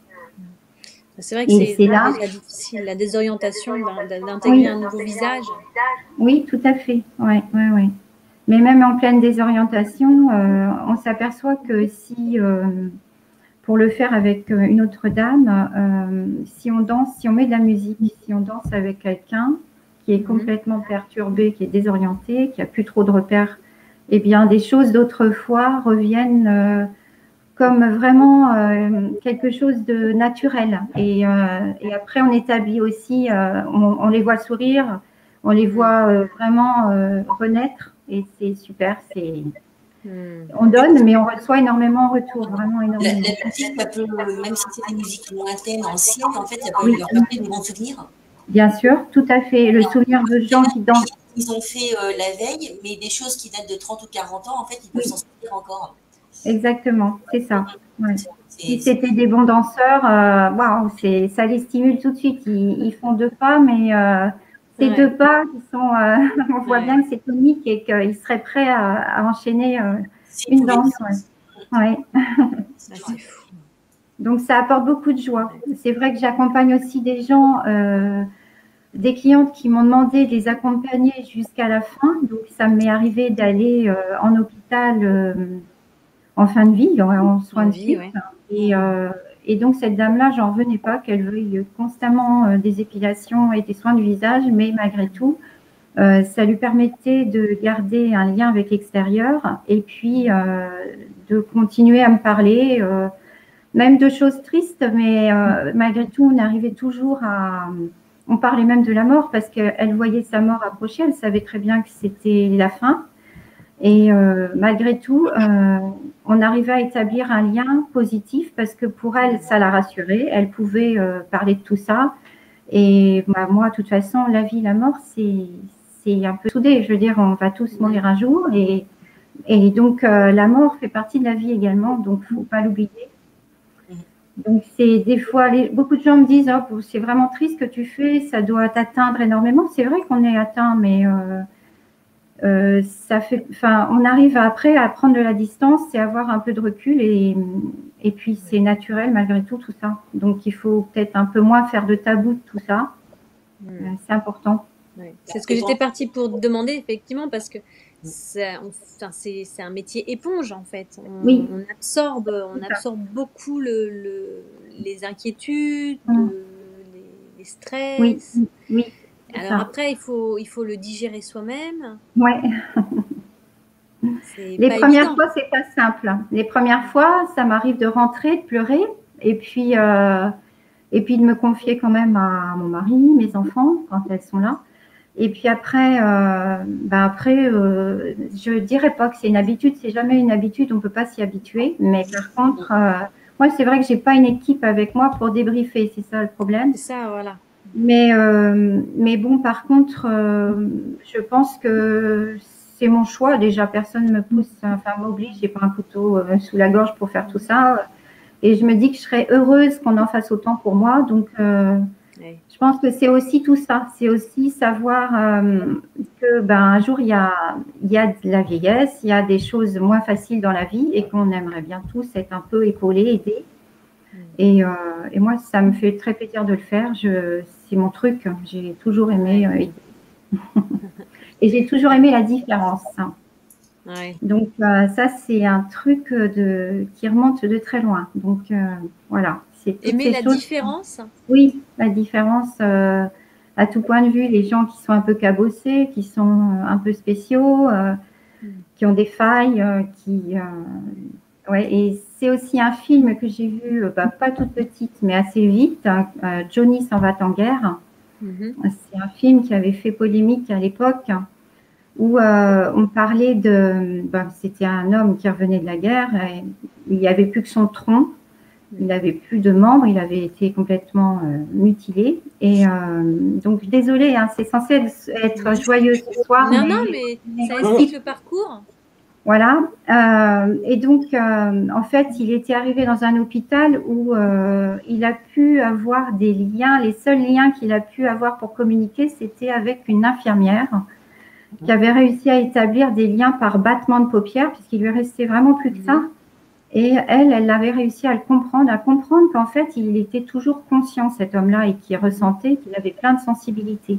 Speaker 3: C'est vrai que c'est déjà difficile, la désorientation d'intégrer un nouveau visage.
Speaker 5: Oui, tout à fait. Ouais. Mais même en pleine désorientation, on s'aperçoit que si, pour le faire avec une autre dame, si on danse, si on met de la musique, si on danse avec quelqu'un qui est complètement perturbé, qui est désorienté, qui n'a plus trop de repères, eh bien, des choses d'autrefois reviennent comme vraiment quelque chose de naturel. Et après, on établit aussi, on les voit sourire, on les voit vraiment renaître. Et c'est super, on donne, mais on reçoit énormément en retour, vraiment énormément.
Speaker 4: La musique, même si c'est des musiques lointaines, anciennes, en fait, ça peut leur rappeler de bons souvenirs.
Speaker 5: Bien sûr, tout à fait. Le souvenir de gens qui dansent.
Speaker 4: Ils ont fait la veille, mais des choses qui datent de 30 ou 40 ans, en fait, ils peuvent s'en souvenir encore.
Speaker 5: Exactement, c'est ça. Ouais. Si c'était des bons danseurs, waouh, ça les stimule tout de suite. Ils font 2 pas, mais ces 2 pas qui sont, on voit bien que c'est tonique et qu'ils seraient prêts à enchaîner une danse. Ouais. Donc ça apporte beaucoup de joie. C'est vrai que j'accompagne aussi des gens, des clientes qui m'ont demandé de les accompagner jusqu'à la fin. Donc ça m'est arrivé d'aller en hôpital en fin de vie, en soins de suite. Et donc, cette dame-là, j'en revenais pas qu'elle veuille constamment des épilations et des soins du visage, mais malgré tout, ça lui permettait de garder un lien avec l'extérieur et puis de continuer à me parler, même de choses tristes, mais malgré tout, on arrivait toujours on parlait même de la mort parce qu'elle voyait sa mort approcher, elle savait très bien que c'était la fin. Et malgré tout, on arrivait à établir un lien positif parce que pour elle, ça la rassurait. Elle pouvait parler de tout ça. Et moi, de toute façon, la vie, la mort, c'est un peu soudé. Je veux dire, on va tous mourir un jour. Et donc, la mort fait partie de la vie également. Donc, il ne faut pas l'oublier. Donc, c'est des fois, beaucoup de gens me disent oh, c'est vraiment triste ce que tu fais, ça doit t'atteindre énormément. C'est vrai qu'on est atteint, mais on arrive après à prendre de la distance et avoir un peu de recul et puis c'est naturel malgré tout ça. Donc il faut peut-être un peu moins faire de tabou de tout ça. C'est important.
Speaker 3: C'est ce que j'étais partie pour demander effectivement parce que c'est un métier éponge en fait. On absorbe beaucoup les inquiétudes, les stress.
Speaker 5: Oui.
Speaker 3: Alors après, il faut le digérer soi-même.
Speaker 5: Ouais. Les premières fois, c'est pas simple. Les premières fois, ça m'arrive de rentrer, de pleurer. Et puis, Et puis de me confier quand même à mon mari, mes enfants, quand elles sont là. Et puis après, je dirais pas que c'est une habitude, c'est jamais une habitude, on ne peut pas s'y habituer. Mais par contre, moi, c'est vrai que j'ai pas une équipe avec moi pour débriefer, c'est ça le problème.
Speaker 3: C'est ça, voilà.
Speaker 5: Mais bon, par contre, je pense que c'est mon choix. Déjà, personne ne me pousse, enfin, m'oblige, j'ai pas un couteau sous la gorge pour faire tout ça. Et je me dis que je serais heureuse qu'on en fasse autant pour moi. Donc, je pense que c'est aussi tout ça. C'est aussi savoir que un jour, il y a de la vieillesse, il y a des choses moins faciles dans la vie et qu'on aimerait bien tous être un peu épaulés, aidés. Et moi, ça me fait très plaisir de le faire. C'est mon truc. J'ai toujours aimé aider. Et j'ai toujours aimé la différence.
Speaker 3: Ouais.
Speaker 5: Donc, ça, c'est un truc qui remonte de très loin. Donc, voilà.
Speaker 3: Aimer la différence?
Speaker 5: Oui, la différence à tout point de vue. Les gens qui sont un peu cabossés, qui sont un peu spéciaux, qui ont des failles, ouais, et c'est aussi un film que j'ai vu, pas toute petite, mais assez vite. Johnny s'en va en guerre. C'est un film qui avait fait polémique à l'époque, où on parlait c'était un homme qui revenait de la guerre, et il n'y avait plus que son tronc, il n'avait plus de membres, il avait été complètement mutilé. Et donc, désolée, hein, c'est censé être joyeux ce soir.
Speaker 3: Non, mais ça explique le parcours.
Speaker 5: Voilà. Et donc, en fait, il était arrivé dans un hôpital où il a pu avoir des liens. Les seuls liens qu'il a pu avoir pour communiquer, c'était avec une infirmière qui avait réussi à établir des liens par battement de paupières, puisqu'il lui restait vraiment plus que ça. Et elle avait réussi à comprendre qu'en fait, il était toujours conscient, cet homme-là, et qu'il ressentait qu'il avait plein de sensibilités.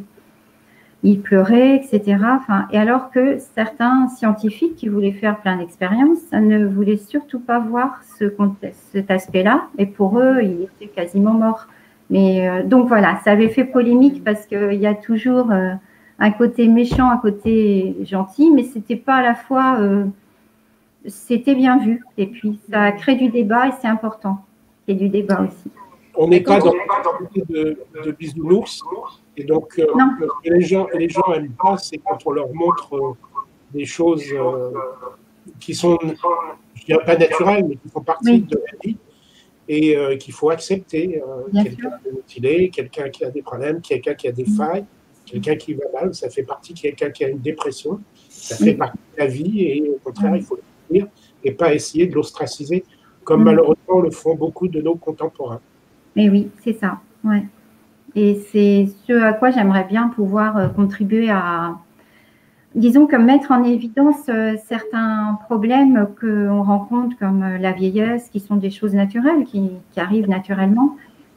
Speaker 5: Il pleurait, etc. Et alors que certains scientifiques qui voulaient faire plein d'expériences ne voulaient surtout pas voir cet aspect-là. Et pour eux, il était quasiment mort. Mais donc voilà, ça avait fait polémique parce qu'il y a toujours un côté méchant, un côté gentil, mais c'était pas à la fois... c'était bien vu. Et puis, ça crée du débat et c'est important. Il y a du débat aussi.
Speaker 1: On n'est pas dans le côté de bisounours. Et donc, ce que les gens n'aiment pas, c'est quand on leur montre des choses qui sont, je dirais pas naturelles, mais qui font partie de la vie et qu'il faut accepter. Quelqu'un qui est mutilé, quelqu'un qui a des problèmes, quelqu'un qui a des failles, quelqu'un qui va mal, ça fait partie de quelqu'un qui a une dépression, ça fait partie de la vie et au contraire, il faut le dire et pas essayer de l'ostraciser, comme malheureusement le font beaucoup de nos contemporains.
Speaker 5: Et oui, c'est ça, ouais. Et c'est ce à quoi j'aimerais bien pouvoir contribuer à, disons, comme mettre en évidence certains problèmes qu'on rencontre, comme la vieillesse, qui sont des choses naturelles, qui arrivent naturellement.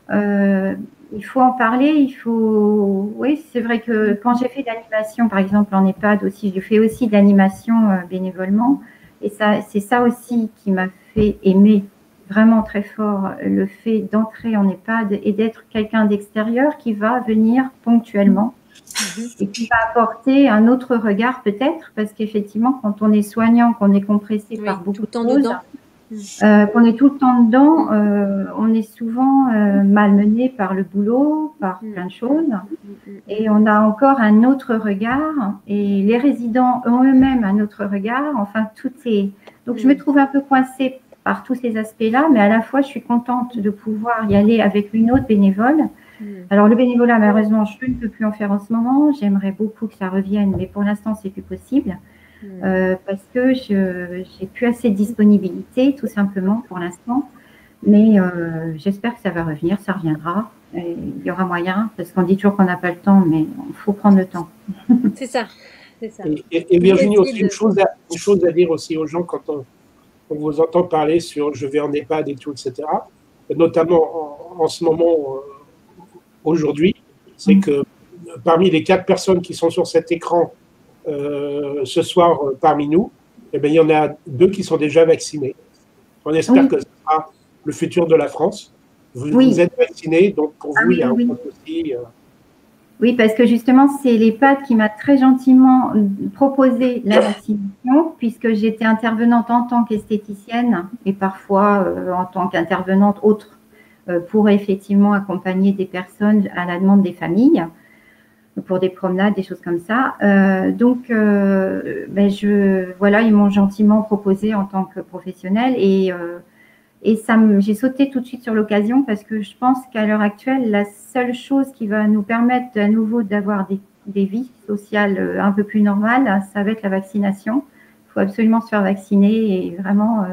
Speaker 5: Il faut en parler, il faut... Oui, c'est vrai que quand j'ai fait de l'animation, par exemple, en EHPAD aussi, je fais aussi de l'animation bénévolement. Et c'est ça aussi qui m'a fait aimer vraiment très fort le fait d'entrer en EHPAD et d'être quelqu'un d'extérieur qui va venir ponctuellement et qui va apporter un autre regard peut-être, parce qu'effectivement, quand on est soignant, qu'on est compressé par beaucoup de choses, qu'on est tout le temps dedans, on est souvent malmené par le boulot, par plein de choses, et on a encore un autre regard, et les résidents ont eux-mêmes un autre regard, enfin tout est... Donc je me trouve un peu coincée par tous ces aspects-là, mais à la fois je suis contente de pouvoir y aller avec une autre bénévole. Alors le bénévolat, malheureusement, je ne peux plus en faire en ce moment, j'aimerais beaucoup que ça revienne, mais pour l'instant c'est plus possible. Parce que je n'ai plus assez de disponibilité, tout simplement, pour l'instant. Mais j'espère que ça va revenir, ça reviendra. Et il y aura moyen, parce qu'on dit toujours qu'on n'a pas le temps, mais il faut prendre le temps.
Speaker 3: C'est ça.
Speaker 1: Et Virginie, aussi une chose à dire aussi aux gens quand on vous entend parler sur « je vais en EHPAD » et tout, etc., notamment en ce moment, aujourd'hui, c'est que parmi les 4 personnes qui sont sur cet écran ce soir parmi nous, eh bien, il y en a 2 qui sont déjà vaccinés. On espère que ce sera le futur de la France. Vous êtes vaccinés, donc pour vous, il y a un souci.
Speaker 5: Oui, parce que justement, c'est l'EHPAD qui m'a très gentiment proposé la vaccination, puisque j'étais intervenante en tant qu'esthéticienne et parfois en tant qu'intervenante autre pour effectivement accompagner des personnes à la demande des familles, pour des promenades, des choses comme ça. Donc, voilà, ils m'ont gentiment proposé en tant que professionnelle et j'ai sauté tout de suite sur l'occasion parce que je pense qu'à l'heure actuelle, la seule chose qui va nous permettre à nouveau d'avoir des vies sociales un peu plus normales, ça va être la vaccination. Il faut absolument se faire vacciner et vraiment,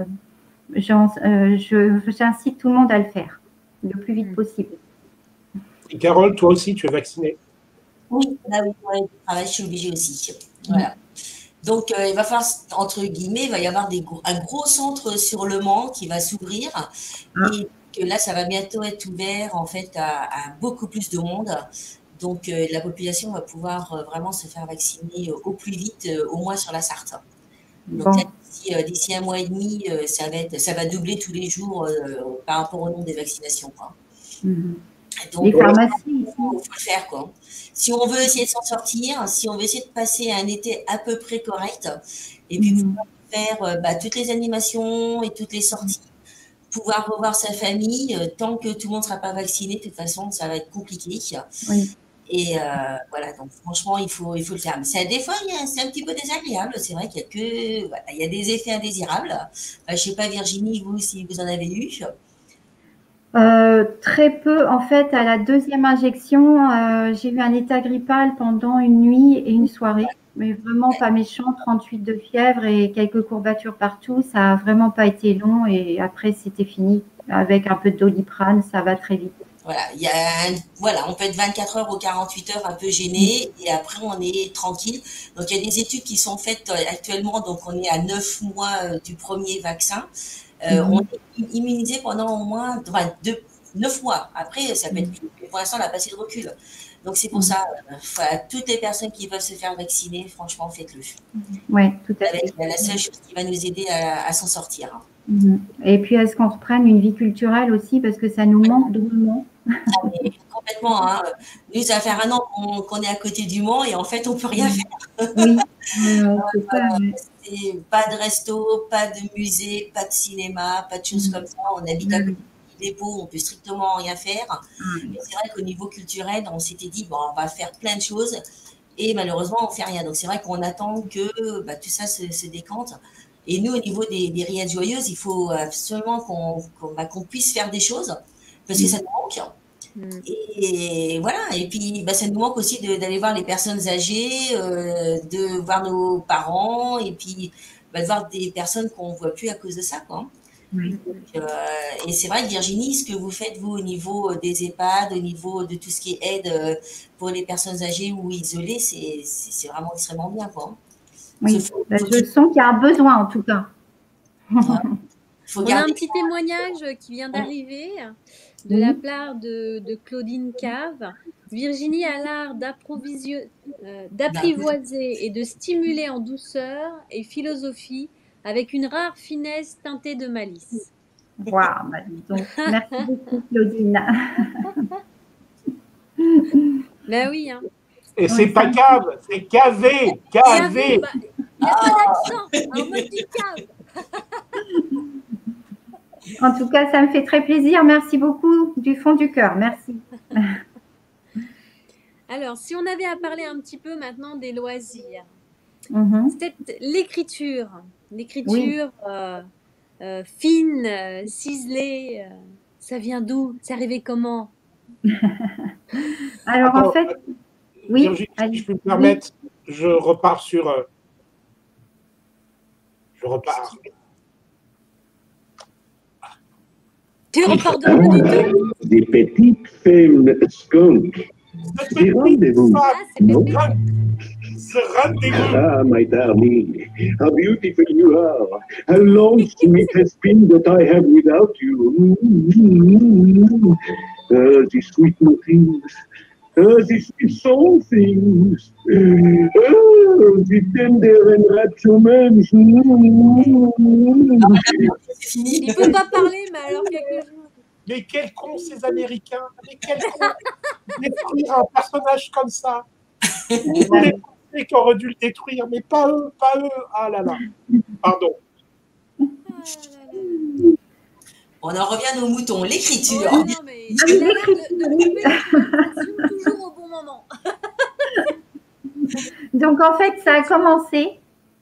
Speaker 5: j'incite tout le monde à le faire le plus vite possible.
Speaker 1: Et Carole, toi aussi, tu es vaccinée?
Speaker 4: Oui, là où je travaille, je suis obligée aussi. Voilà. Donc, il va falloir, entre guillemets, il va y avoir un gros centre sur Le Mans qui va s'ouvrir. Et que là, ça va bientôt être ouvert, en fait, à beaucoup plus de monde. Donc, la population va pouvoir vraiment se faire vacciner au plus vite, au moins sur la Sarthe. Donc, là, d'ici un mois et demi, ça va doubler tous les jours par rapport au nombre des vaccinations, quoi. Donc,
Speaker 5: les pharmacies,
Speaker 4: il faut le faire, quoi. Si on veut essayer de s'en sortir, si on veut essayer de passer un été à peu près correct, et puis pouvoir faire toutes les animations et toutes les sorties, pouvoir revoir sa famille, tant que tout le monde ne sera pas vacciné, de toute façon, ça va être compliqué.
Speaker 5: Oui.
Speaker 4: Et voilà, donc franchement, il faut le faire. Mais des fois, c'est un petit peu désagréable. C'est vrai qu'il y a des effets indésirables. Je ne sais pas, Virginie, vous, si vous en avez eu.
Speaker 5: Très peu. En fait, à la deuxième injection, j'ai eu un état grippal pendant une nuit et une soirée, mais vraiment pas méchant, 38 de fièvre et quelques courbatures partout. Ça n'a vraiment pas été long et après, c'était fini. Avec un peu de Doliprane, ça va très vite.
Speaker 4: Voilà, on peut être 24 heures ou 48 heures un peu gêné et après, on est tranquille. Donc, il y a des études qui sont faites actuellement. Donc, on est à 9 mois du premier vaccin. On est immunisé pendant au moins 9 mois. Après, ça peut être plus. Pour l'instant, on n'a pas assez de recul. Donc, c'est pour ça, toutes les personnes qui peuvent se faire vacciner, franchement, faites-le.
Speaker 5: Oui, tout à fait.
Speaker 4: C'est la seule chose qui va nous aider à s'en sortir.
Speaker 5: Et puis, est-ce qu'on reprenne une vie culturelle aussi parce que ça nous manque doublement.
Speaker 4: Complètement. Hein. Nous, ça va faire un an qu'on est à côté du Mans et en fait, on ne peut rien faire.
Speaker 5: Oui, c'est ça.
Speaker 4: Pas de resto, pas de musée, pas de cinéma, pas de choses comme ça. On habite à côté du dépôt, on ne peut strictement rien faire. Et c'est vrai qu'au niveau culturel, on s'était dit, bon, on va faire plein de choses et malheureusement, on ne fait rien. Donc, c'est vrai qu'on attend que tout ça se décante. Et nous, au niveau des Riades Joyeuses, il faut absolument qu'on puisse faire des choses parce que ça nous manque. Et voilà, et puis ça nous manque aussi d'aller voir les personnes âgées, de voir nos parents, et puis de voir des personnes qu'on ne voit plus à cause de ça, quoi. Donc, et c'est vrai, Virginie, ce que vous faites, vous, au niveau des EHPAD, au niveau de tout ce qui est aide pour les personnes âgées ou isolées, c'est vraiment extrêmement bien, quoi.
Speaker 5: Oui, je sens qu'il y a un besoin, en tout cas.
Speaker 3: On a un petit témoignage qui vient d'arriver de la part de Claudine Cave. Virginie a l'art d'apprivoiser et de stimuler en douceur et philosophie avec une rare finesse teintée de malice.
Speaker 5: Waouh, donc merci beaucoup, Claudine.
Speaker 3: Ben oui, hein.
Speaker 1: Et c'est pas cave, c'est cavé, cavé.
Speaker 3: Il n'y a pas d'accent, en mode du cave.
Speaker 5: En tout cas, ça me fait très plaisir. Merci beaucoup du fond du cœur. Merci.
Speaker 3: Alors, si on avait à parler un petit peu maintenant des loisirs, c'est l'écriture. L'écriture fine, ciselée, ça vient d'où? C'est arrivé comment?
Speaker 5: Alors, en fait, oui.
Speaker 1: Virginie, si je peux me permettre, je repars sur... Je repars.
Speaker 3: Tu repars de loin du tout?
Speaker 6: Des petites femmes skunk. Des rendez-vous. Non? Ah, my darling, how beautiful you are. How lonesome it has been that I have without you. The sweet things. The sweet soul things. The tender and rapture moments.
Speaker 3: Il ne peut pas parler, mais alors quelque chose.
Speaker 1: Mais quels cons ces Américains! Mais quels cons! Détruire un personnage comme ça! Les Français qui auraient dû le détruire, mais pas eux, pas eux! Ah là là! Pardon.
Speaker 4: On en revient à nos moutons, l'écriture.
Speaker 3: Oh, non, mais il a l'air de couper la conversation toujours au bon moment.
Speaker 5: Donc, en fait, ça a commencé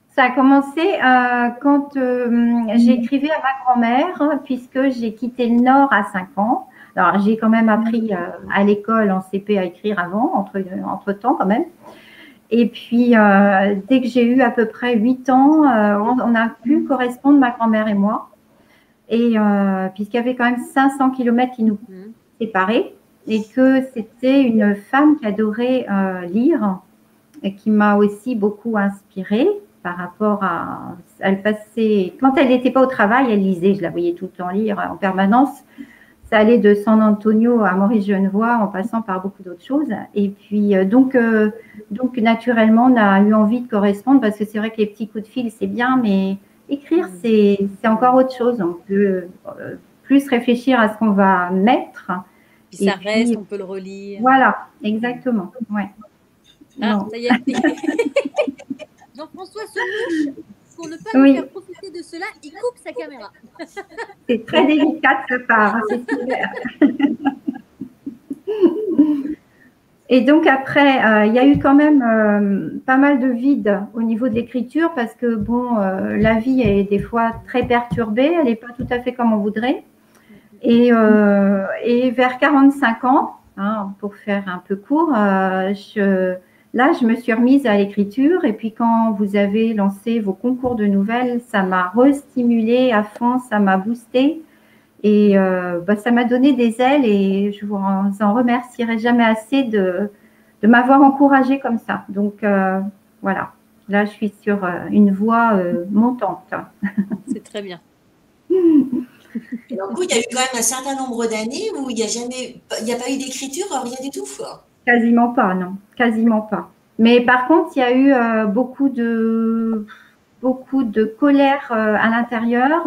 Speaker 5: quand j'écrivais à ma grand-mère, puisque j'ai quitté le Nord à 5 ans. Alors, j'ai quand même appris à l'école en CP à écrire avant, entre-temps quand même. Et puis, dès que j'ai eu à peu près 8 ans, on a pu correspondre, ma grand-mère et moi. Et puisqu'il y avait quand même 500 kilomètres qui nous séparaient, et que c'était une femme qui adorait lire, et qui m'a aussi beaucoup inspirée par rapport à… Elle passait, quand elle n'était pas au travail, elle lisait, je la voyais tout le temps lire en permanence. Ça allait de San Antonio à Maurice Genevoix en passant par beaucoup d'autres choses. Et puis, donc, naturellement, on a eu envie de correspondre parce que c'est vrai que les petits coups de fil, c'est bien, mais écrire, c'est encore autre chose. On peut plus réfléchir à ce qu'on va mettre.
Speaker 3: Puis ça reste, on peut le relire.
Speaker 5: Voilà, exactement. Ouais.
Speaker 3: Ah, ça y est. Jean-François se mouche. Pour ne pas nous faire profiter de cela, il coupe sa caméra.
Speaker 5: C'est très délicat de sa part, c'est super. Et donc après, il y a eu quand même pas mal de vide au niveau de l'écriture parce que bon, la vie est des fois très perturbée, elle n'est pas tout à fait comme on voudrait. Et vers 45 ans, hein, pour faire un peu court, là, je me suis remise à l'écriture et puis quand vous avez lancé vos concours de nouvelles, ça m'a restimulée à fond, ça m'a boostée et ça m'a donné des ailes et je vous en remercierai jamais assez de m'avoir encouragée comme ça. Donc voilà, là, je suis sur une voie montante.
Speaker 3: C'est très bien.
Speaker 4: Et donc, il y a eu quand même un certain nombre d'années où il n'y a pas eu d'écriture, rien du tout.
Speaker 5: Quasiment pas, non, quasiment pas. Mais par contre, il y a eu beaucoup de colère à l'intérieur,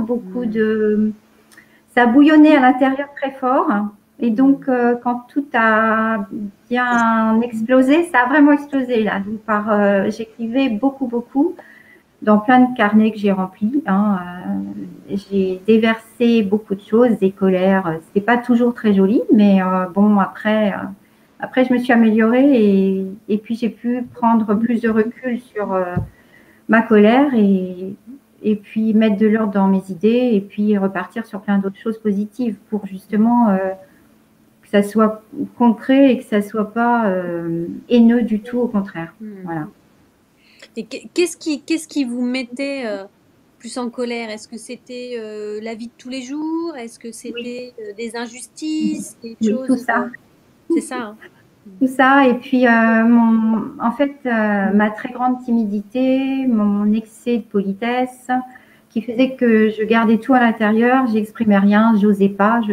Speaker 5: ça bouillonnait à l'intérieur très fort. Et donc, quand tout a bien explosé, ça a vraiment explosé là. Donc, j'écrivais beaucoup dans plein de carnets que j'ai remplis. Hein, j'ai déversé beaucoup de choses, des colères. C'était pas toujours très joli, mais bon, après, je me suis améliorée et puis j'ai pu prendre plus de recul sur ma colère et puis mettre de l'ordre dans mes idées et puis repartir sur plein d'autres choses positives pour justement que ça soit concret et que ça soit pas haineux du tout, au contraire. Voilà.
Speaker 3: Et qu'est-ce qui vous mettait plus en colère? Est-ce que c'était la vie de tous les jours? Est-ce que c'était des injustices, des choses?
Speaker 5: Tout ça.
Speaker 3: C'est ça. Hein.
Speaker 5: Tout ça. Et puis, en fait, ma très grande timidité, mon excès de politesse, qui faisait que je gardais tout à l'intérieur, j'exprimais rien, j'osais pas,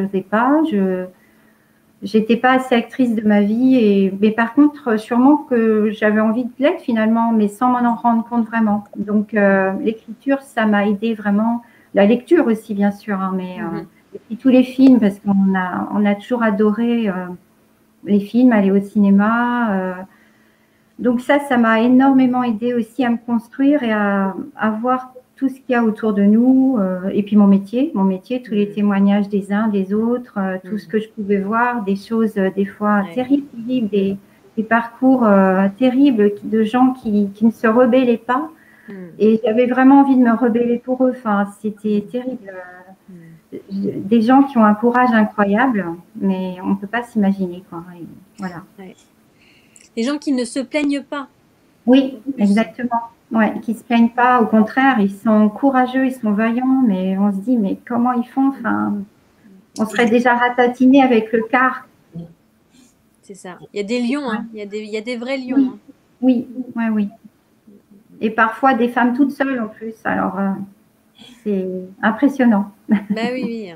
Speaker 5: j'étais pas assez actrice de ma vie. Mais par contre, sûrement que j'avais envie de l'être finalement, mais sans m'en rendre compte vraiment. Donc, l'écriture, ça m'a aidé vraiment. La lecture aussi, bien sûr, hein, mais et puis tous les films, parce qu'on a toujours adoré les films, aller au cinéma. Donc ça m'a énormément aidé aussi à me construire et à voir tout ce qu'il y a autour de nous. Et puis mon métier, tous les témoignages des uns, des autres, tout ce que je pouvais voir, des choses des fois terribles, des parcours terribles de gens qui ne se rebellaient pas. Et j'avais vraiment envie de me rebeller pour eux. Enfin, c'était terrible. Des gens qui ont un courage incroyable, mais on ne peut pas s'imaginer, quoi. Et voilà.
Speaker 3: Ouais. Des gens qui ne se plaignent pas.
Speaker 5: Oui, exactement. Ouais, qui ne se plaignent pas, au contraire, ils sont courageux, ils sont vaillants, mais on se dit, mais comment ils font? Enfin, on serait déjà ratatiné avec le quart.
Speaker 3: C'est ça. Il y a des lions, hein. Il y a des vrais lions.
Speaker 5: Oui, hein. Oui. Et parfois des femmes toutes seules en plus, alors c'est impressionnant.
Speaker 3: Bah oui.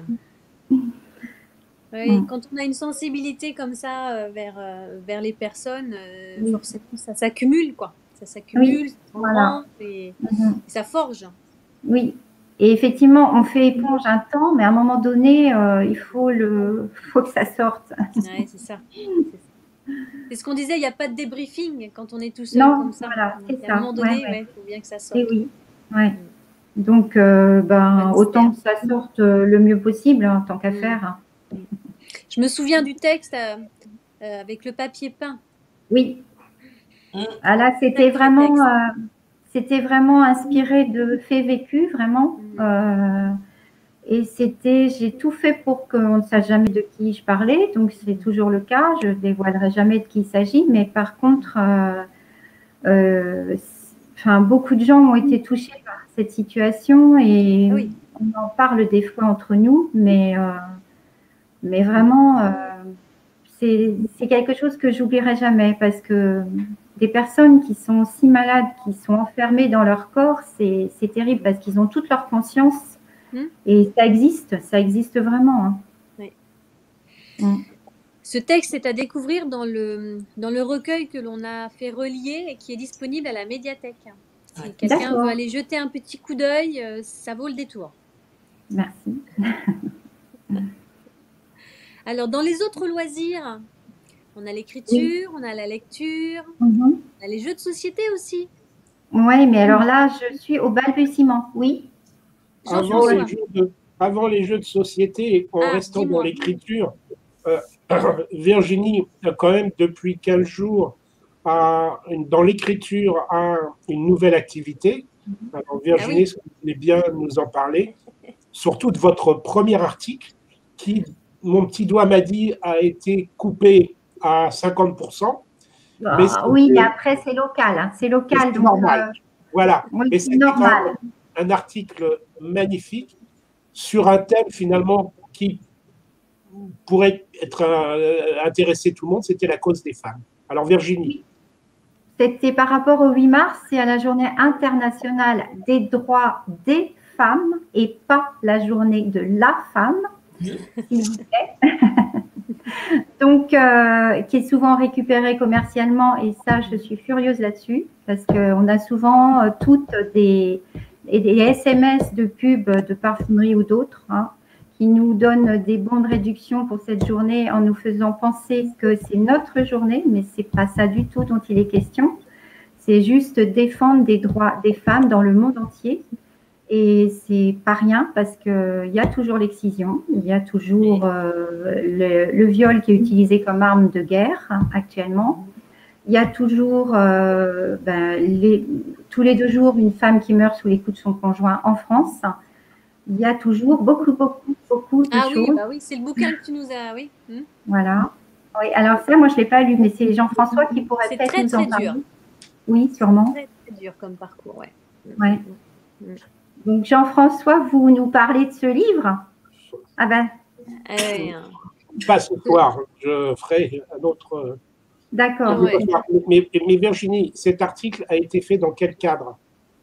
Speaker 3: Oui, quand on a une sensibilité comme ça vers les personnes, forcément, ça s'accumule, quoi. Ça s'accumule, ça et ça forge. Oui,
Speaker 5: et effectivement, on fait éponge un temps, mais à un moment donné, il faut que ça sorte.
Speaker 3: Oui, c'est ça. C'est ce qu'on disait, il n'y a pas de débriefing quand on est tout seul comme ça.
Speaker 5: Voilà, c'est ça.
Speaker 3: À un moment donné, il faut bien que ça sorte.
Speaker 5: Et oui, ouais. Donc, autant que ça sorte le mieux possible, hein, tant qu'à faire.
Speaker 3: Je me souviens du texte avec le papier peint.
Speaker 5: Oui. Ah là, c'était vraiment inspiré de faits vécus, vraiment. Et j'ai tout fait pour qu'on ne sache jamais de qui je parlais. Donc, c'est toujours le cas. Je ne dévoilerai jamais de qui il s'agit. Mais par contre, beaucoup de gens ont été touchés par cette situation et on en parle des fois entre nous. Mais vraiment, c'est quelque chose que j'oublierai jamais parce que des personnes qui sont si malades, qui sont enfermées dans leur corps, c'est terrible parce qu'ils ont toute leur conscience et ça existe vraiment. Hein.
Speaker 3: Oui. Ce texte est à découvrir dans le recueil que l'on a fait relier et qui est disponible à la médiathèque. Si quelqu'un veut aller jeter un petit coup d'œil, ça vaut le détour.
Speaker 5: Merci.
Speaker 3: Alors, dans les autres loisirs, on a l'écriture, on a la lecture, on a les jeux de société aussi.
Speaker 5: Oui, mais alors là, je suis au balbutiement, oui.
Speaker 1: Avant les jeux de société, en restant dans l'écriture, Virginie, quand même, depuis 15 jours, dans l'écriture, a une nouvelle activité. Alors, Virginie, si vous voulez bien nous en parler, surtout de votre premier article qui, mon petit doigt m'a dit, a été coupé à 50%.
Speaker 5: Mais après, c'est local. Hein. C'est local.
Speaker 1: Donc, normal. Voilà.
Speaker 5: Mais c'est normal.
Speaker 1: Un article magnifique sur un thème, finalement, qui pourrait intéresser tout le monde, c'était la cause des femmes. Alors, Virginie.
Speaker 5: C'était par rapport au 8 mars et à la journée internationale des droits des femmes et pas la journée de la femme, s'il vous plaît. Donc, qui est souvent récupéré commercialement, et ça, je suis furieuse là-dessus, parce qu'on a souvent toutes des SMS de pub de parfumerie ou d'autres, hein, qui nous donnent des bons de réduction pour cette journée en nous faisant penser que c'est notre journée, mais ce n'est pas ça du tout dont il est question. C'est juste défendre des droits des femmes dans le monde entier. Et c'est pas rien parce qu'il y a toujours l'excision, il y a toujours le viol qui est utilisé comme arme de guerre actuellement. Il y a toujours, tous les 2 jours, une femme qui meurt sous les coups de son conjoint en France. Il y a toujours beaucoup de choses.
Speaker 3: Oui, c'est le bouquin que tu nous as, oui.
Speaker 5: Voilà. Oui, alors ça, moi, je ne l'ai pas lu, mais c'est Jean-François qui pourrait peut-être nous en parler.
Speaker 3: Dur.
Speaker 5: Oui, sûrement.
Speaker 3: C'est très dur comme parcours, ouais.
Speaker 5: Ouais. Donc, Jean-François, vous nous parlez de ce livre? Ah ben.
Speaker 1: Pas ce soir, je ferai un autre.
Speaker 5: D'accord.
Speaker 1: Mais Virginie, cet article a été fait dans quel cadre?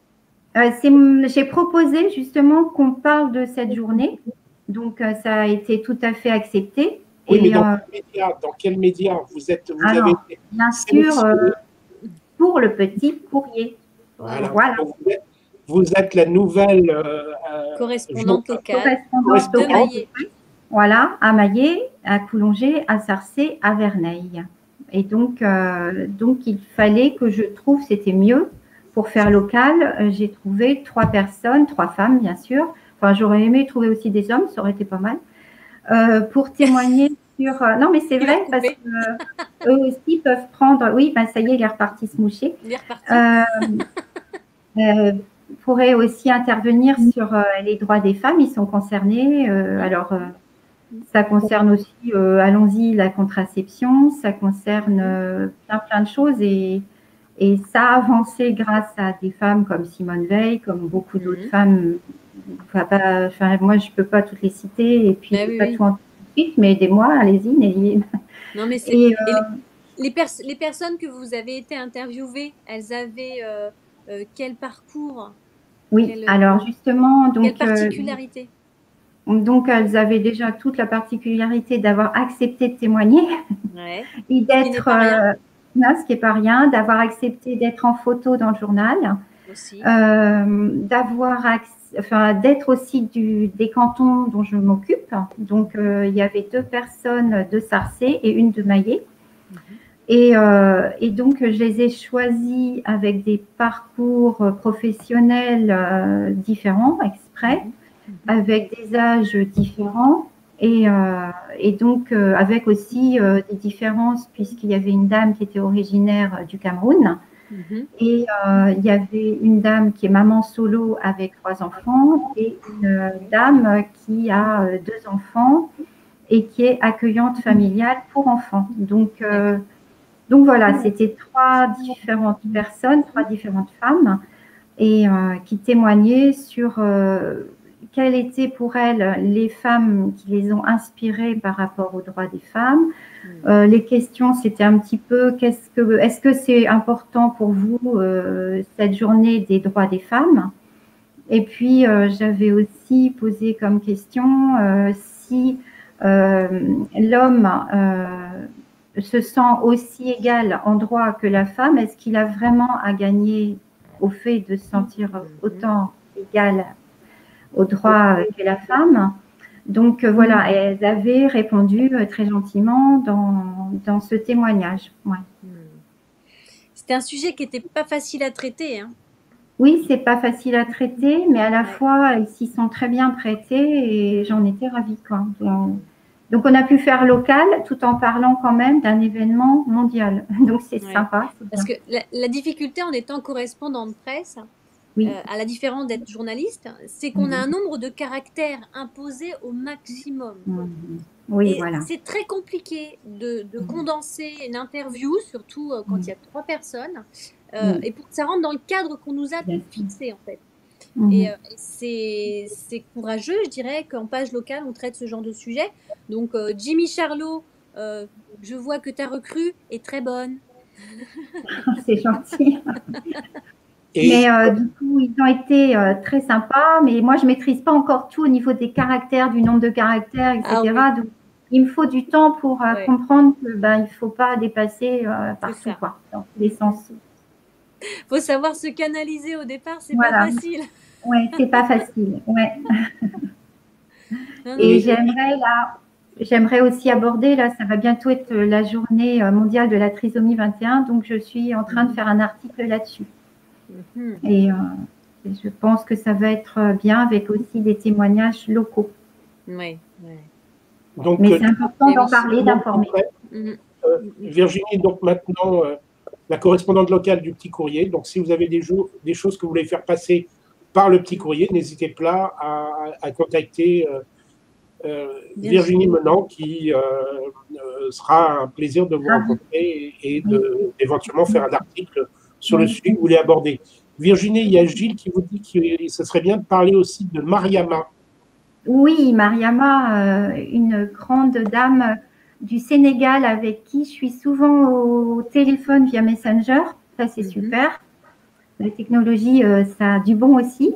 Speaker 5: J'ai proposé justement qu'on parle de cette journée. Donc, ça a été tout à fait accepté.
Speaker 1: Oui, mais dans quel média vous avez été
Speaker 5: bien sûr, pour le petit courrier.
Speaker 1: Voilà. Vous êtes la nouvelle
Speaker 3: correspondante locale
Speaker 5: de Maillé. Voilà, à Maillé, à Coulongers, à Sarcey, à Verneil. Et donc il fallait que je trouve, c'était mieux pour faire local. J'ai trouvé 3 personnes, 3 femmes bien sûr. Enfin, j'aurais aimé trouver aussi des hommes, ça aurait été pas mal. Pour témoigner sur. Non, mais c'est vrai parce que eux aussi peuvent prendre. Oui, ben ça y est, il est reparti se moucher.
Speaker 3: Il est reparti.
Speaker 5: Pourrait aussi intervenir sur les droits des femmes, ils sont concernés. Ça concerne aussi, allons-y, la contraception, ça concerne plein de choses et ça a avancé grâce à des femmes comme Simone Veil, comme beaucoup d'autres femmes. Moi, je ne peux pas toutes les citer et puis pas tout en suite, mais aidez-moi, allez-y, Nelly.
Speaker 3: Non, mais les personnes que vous avez été interviewées, elles avaient quel parcours?
Speaker 5: Oui, alors justement, donc,
Speaker 3: quelle particularité?
Speaker 5: Donc, elles avaient déjà toute la particularité d'avoir accepté de témoigner et d'être, ce qui n'est pas rien, d'avoir accepté d'être en photo dans le journal, d'être aussi des cantons dont je m'occupe. Donc, il y avait 2 personnes de Sarcey et une de Maillé. Et donc, je les ai choisis avec des parcours professionnels différents, exprès, avec des âges différents et donc avec aussi des différences puisqu'il y avait une dame qui était originaire du Cameroun et il y avait une dame qui est maman solo avec 3 enfants et une dame qui a 2 enfants et qui est accueillante familiale pour enfants. Donc voilà, c'était 3 différentes personnes, 3 différentes femmes et qui témoignaient sur quelles étaient pour elles les femmes qui les ont inspirées par rapport aux droits des femmes. Les questions, c'était un petit peu est-ce que c'est important pour vous cette journée des droits des femmes? Et puis, j'avais aussi posé comme question si l'homme se sent aussi égal en droit que la femme, est-ce qu'il a vraiment à gagner au fait de se sentir autant égal aux droits que la femme? Donc voilà, elles avaient répondu très gentiment dans ce témoignage. Ouais.
Speaker 3: C'était un sujet qui n'était pas facile à traiter. Hein.
Speaker 5: Oui, c'est pas facile à traiter, mais à la fois, ils s'y sont très bien prêtés et j'en étais ravie, quoi. Donc, on a pu faire local tout en parlant quand même d'un événement mondial. Donc, c'est sympa.
Speaker 3: Parce que la difficulté en étant correspondant de presse, à la différence d'être journaliste, c'est qu'on a un nombre de caractères imposés au maximum.
Speaker 5: Oui,
Speaker 3: et
Speaker 5: voilà.
Speaker 3: c'est très compliqué de condenser une interview, surtout quand il y a 3 personnes, et pour que ça rentre dans le cadre qu'on nous a fixé, en fait. Et c'est courageux, je dirais, qu'en page locale, on traite ce genre de sujet. Donc, Jimmy Charlot, je vois que ta recrue est très bonne.
Speaker 5: C'est gentil. Mais du coup, ils ont été très sympas. Mais moi, je ne maîtrise pas encore tout au niveau des caractères, du nombre de caractères, etc.
Speaker 3: Ah oui.
Speaker 5: Donc, il me faut du temps pour comprendre qu'il ne faut pas dépasser partout, quoi, dans tous les sens.
Speaker 3: Il faut savoir se canaliser au départ, c'est pas facile.
Speaker 5: Oui, c'est pas facile. Ouais. Et j'aimerais aussi aborder, là, ça va bientôt être la journée mondiale de la trisomie 21, donc je suis en train de faire un article là-dessus. Et je pense que ça va être bien avec aussi des témoignages locaux.
Speaker 3: Oui.
Speaker 5: Donc, mais c'est important d'en parler, d'informer.
Speaker 1: Virginie, donc maintenant, la correspondante locale du Petit Courrier. Donc, si vous avez des choses que vous voulez faire passer par le Petit Courrier, n'hésitez pas à contacter Virginie Menant, qui sera un plaisir de vous rencontrer et d'éventuellement faire un article sur le sujet que vous voulez aborder. Virginie, il y a Gilles qui vous dit que ce serait bien de parler aussi de Mariama.
Speaker 5: Oui, Mariama, une grande dame du Sénégal avec qui je suis souvent au téléphone via Messenger. Ça, c'est super. La technologie, ça a du bon aussi.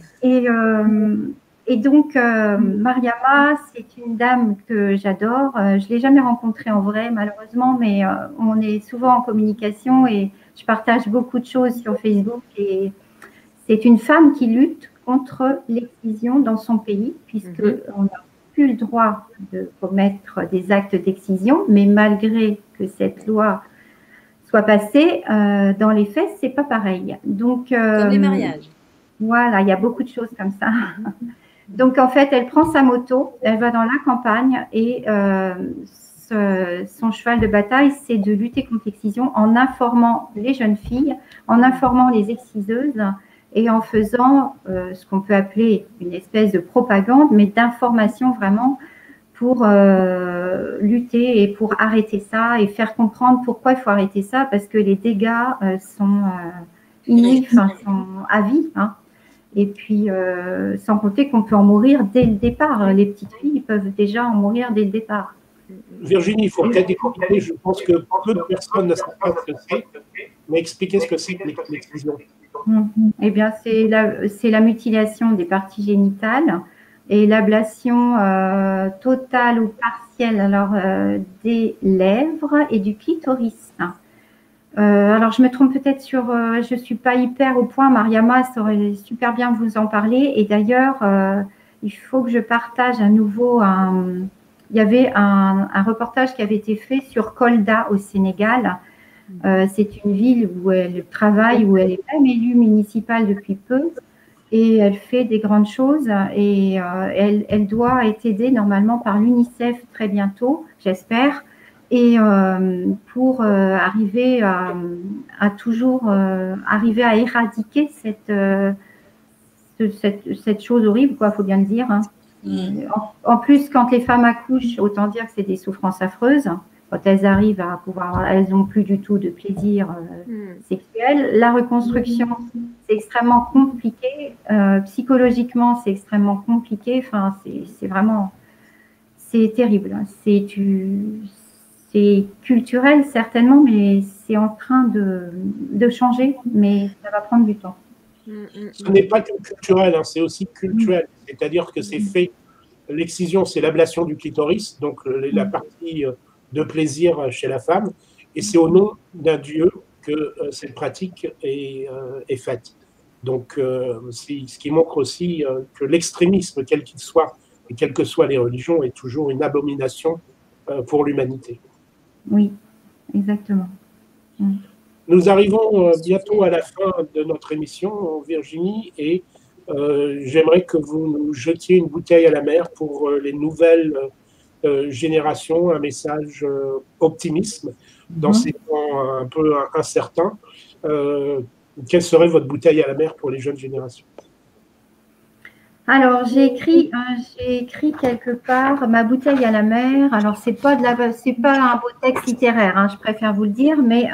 Speaker 5: Et donc, Mariama, c'est une dame que j'adore. Je ne l'ai jamais rencontrée en vrai, malheureusement, mais on est souvent en communication et je partage beaucoup de choses sur Facebook. Et c'est une femme qui lutte contre l'excision dans son pays, puisqu'on n'a plus le droit de commettre des actes d'excision, mais malgré que cette loi soit passée, dans les faits, c'est pas pareil. Donc,
Speaker 3: comme les mariages.
Speaker 5: Voilà, il y a beaucoup de choses comme ça. Donc, en fait, elle prend sa moto, elle va dans la campagne et son cheval de bataille, c'est de lutter contre l'excision en informant les jeunes filles, en informant les exciseuses et en faisant ce qu'on peut appeler une espèce de propagande, mais d'information vraiment pour lutter et pour arrêter ça et faire comprendre pourquoi il faut arrêter ça, parce que les dégâts sont inouïs, sont à vie. Hein. Et puis, sans compter qu'on peut en mourir dès le départ. Les petites filles peuvent déjà en mourir dès le départ.
Speaker 1: Virginie, il faut peut-être expliquer, je pense que peu de personnes ne savent pas ce que c'est, mais expliquer ce que c'est que l'excision.
Speaker 5: Eh bien, c'est la mutilation des parties génitales et l'ablation totale ou partielle des lèvres et du clitoris. Alors, je me trompe peut-être je ne suis pas hyper au point, Mariama saurait super bien vous en parler. Et d'ailleurs, il faut que je partage à nouveau il y avait un reportage qui avait été fait sur Kolda au Sénégal. C'est une ville où elle travaille, où elle est même élue municipale depuis peu. Et elle fait des grandes choses et elle doit être aidée normalement par l'UNICEF très bientôt, j'espère, et pour arriver à toujours arriver à éradiquer cette chose horrible, quoi, faut bien le dire. Hein. En plus, quand les femmes accouchent, autant dire que c'est des souffrances affreuses. Quand elles arrivent à pouvoir, elles n'ont plus du tout de plaisir sexuel. La reconstruction, c'est extrêmement compliqué. Psychologiquement, c'est extrêmement compliqué. Enfin, c'est vraiment, c'est terrible. C'est culturel certainement, mais c'est en train de changer, mais ça va prendre du temps.
Speaker 1: Ce n'est pas que culturel, hein, c'est aussi culturel. C'est-à-dire que c'est fait. L'excision, c'est l'ablation du clitoris, donc la partie de plaisir chez la femme, et c'est au nom d'un dieu que cette pratique est faite. Donc, ce qui montre aussi que l'extrémisme, quel qu'il soit, et quelles que soient les religions, est toujours une abomination pour l'humanité.
Speaker 5: Oui, exactement.
Speaker 1: Nous arrivons bientôt à la fin de notre émission, Virginie, et j'aimerais que vous nous jetiez une bouteille à la mer pour les nouvelles génération, un message optimisme dans ces temps un peu incertains. Quelle serait votre bouteille à la mer pour les jeunes générations?
Speaker 5: Alors, j'ai écrit quelque part ma bouteille à la mer. Alors, c'est pas un beau texte littéraire, hein, je préfère vous le dire, mais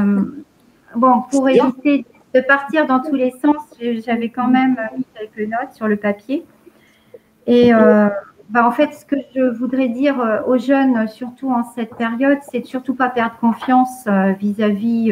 Speaker 5: bon, pour éviter de partir dans tous les sens, j'avais quand même mis quelques notes sur le papier. Et en fait, ce que je voudrais dire aux jeunes, surtout en cette période, c'est de surtout pas perdre confiance vis-à-vis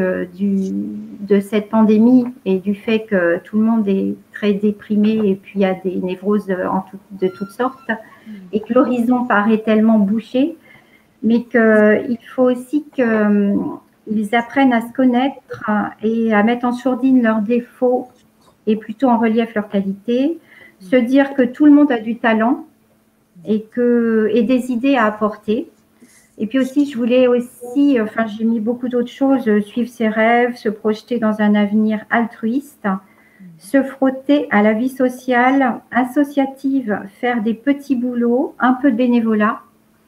Speaker 5: de cette pandémie et du fait que tout le monde est très déprimé et puis il y a des névroses de toutes sortes et que l'horizon paraît tellement bouché, mais qu'il faut aussi qu'ils apprennent à se connaître et à mettre en sourdine leurs défauts et plutôt en relief leurs qualités, se dire que tout le monde a du talent et des idées à apporter. Et puis aussi, je voulais aussi, j'ai mis beaucoup d'autres choses, suivre ses rêves, se projeter dans un avenir altruiste, se frotter à la vie sociale, associative, faire des petits boulots, un peu de bénévolat,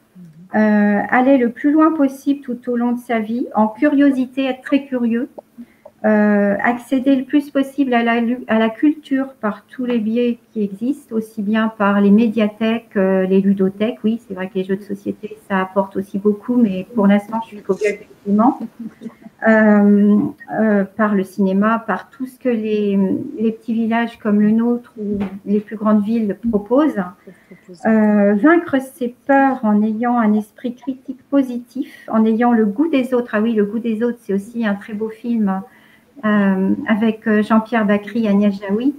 Speaker 5: aller le plus loin possible tout au long de sa vie, en curiosité, être très curieux, accéder le plus possible à la culture par tous les biais qui existent, aussi bien par les médiathèques, les ludothèques. Oui, c'est vrai que les jeux de société, ça apporte aussi beaucoup, mais pour l'instant, je suis focale effectivement. Par le cinéma, par tout ce que les petits villages comme le nôtre ou les plus grandes villes proposent. Vaincre ses peurs en ayant un esprit critique positif, en ayant le goût des autres. Ah oui, le goût des autres, c'est aussi un très beau film avec Jean-Pierre Bacri et Agnès Jaoui.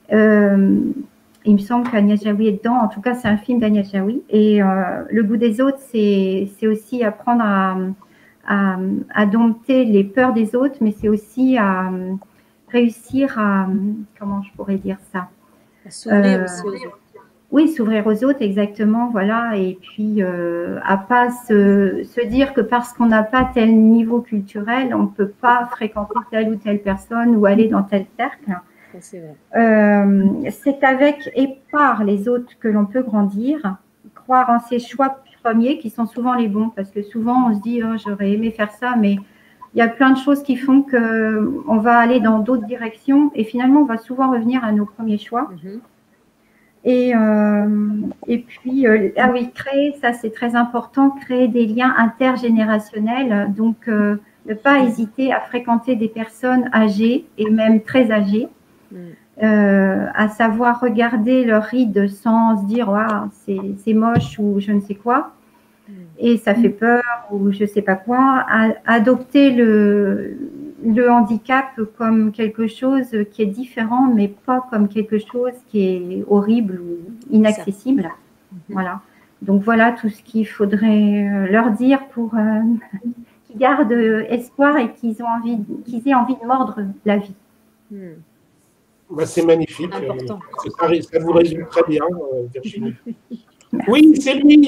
Speaker 5: Il me semble qu'Agnès Jaoui est dedans. En tout cas, c'est un film d'Agnès Jaoui. Et le goût des autres, c'est aussi apprendre à dompter les peurs des autres, mais c'est aussi à réussir à, comment je pourrais dire ça,
Speaker 3: à s'ouvrir aussi aux autres.
Speaker 5: Oui, s'ouvrir aux autres, exactement, voilà, et puis à pas se dire que parce qu'on n'a pas tel niveau culturel, on ne peut pas fréquenter telle ou telle personne ou aller dans tel cercle.
Speaker 3: C'est vrai.
Speaker 5: C'est avec et par les autres que l'on peut grandir, croire en ses choix premiers qui sont souvent les bons, parce que souvent on se dit oh, j'aurais aimé faire ça, mais il y a plein de choses qui font qu'on va aller dans d'autres directions et finalement on va souvent revenir à nos premiers choix. Et puis, ah oui, créer, ça c'est très important, créer des liens intergénérationnels, donc ne pas hésiter à fréquenter des personnes âgées et même très âgées, à savoir regarder leurs rides sans se dire wow, c'est moche ou je ne sais quoi, et ça fait peur ou je ne sais pas quoi, adopter le handicap comme quelque chose qui est différent, mais pas comme quelque chose qui est horrible ou inaccessible. Voilà. Donc voilà tout ce qu'il faudrait leur dire pour qu'ils gardent espoir et qu'ils aient envie de mordre la vie.
Speaker 1: Bah, c'est magnifique. Ça vous résume très bien, Virginie. Oui, c'est lui.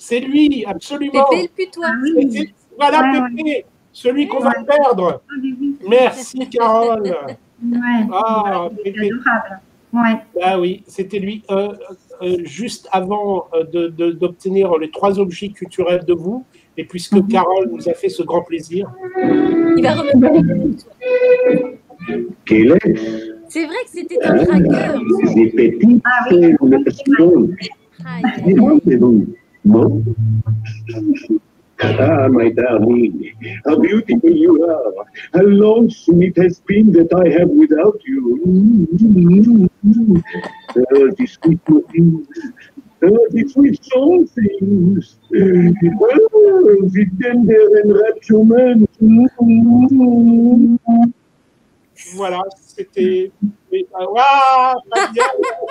Speaker 1: C'est lui, absolument.
Speaker 3: Pépé le putois.
Speaker 1: Voilà, Pépé, celui qu'on va perdre. Merci, Carole.
Speaker 5: Pépé. Adorable. Ouais.
Speaker 1: Ah oui, c'était lui. Juste avant d'obtenir les 3 objets culturels de vous, et puisque Carole nous a fait ce grand plaisir.
Speaker 3: Il va remettre.
Speaker 6: Quel est?
Speaker 3: C'est vrai que c'était un dragueur.
Speaker 6: Des petites Demandez-vous. Bon. Ah, my darling, how beautiful you are. How long it has been that I have without you. The sweet things. The sweet soul things. The tender enrapturement.
Speaker 1: Voilà, c'était. Waouh, Fabien.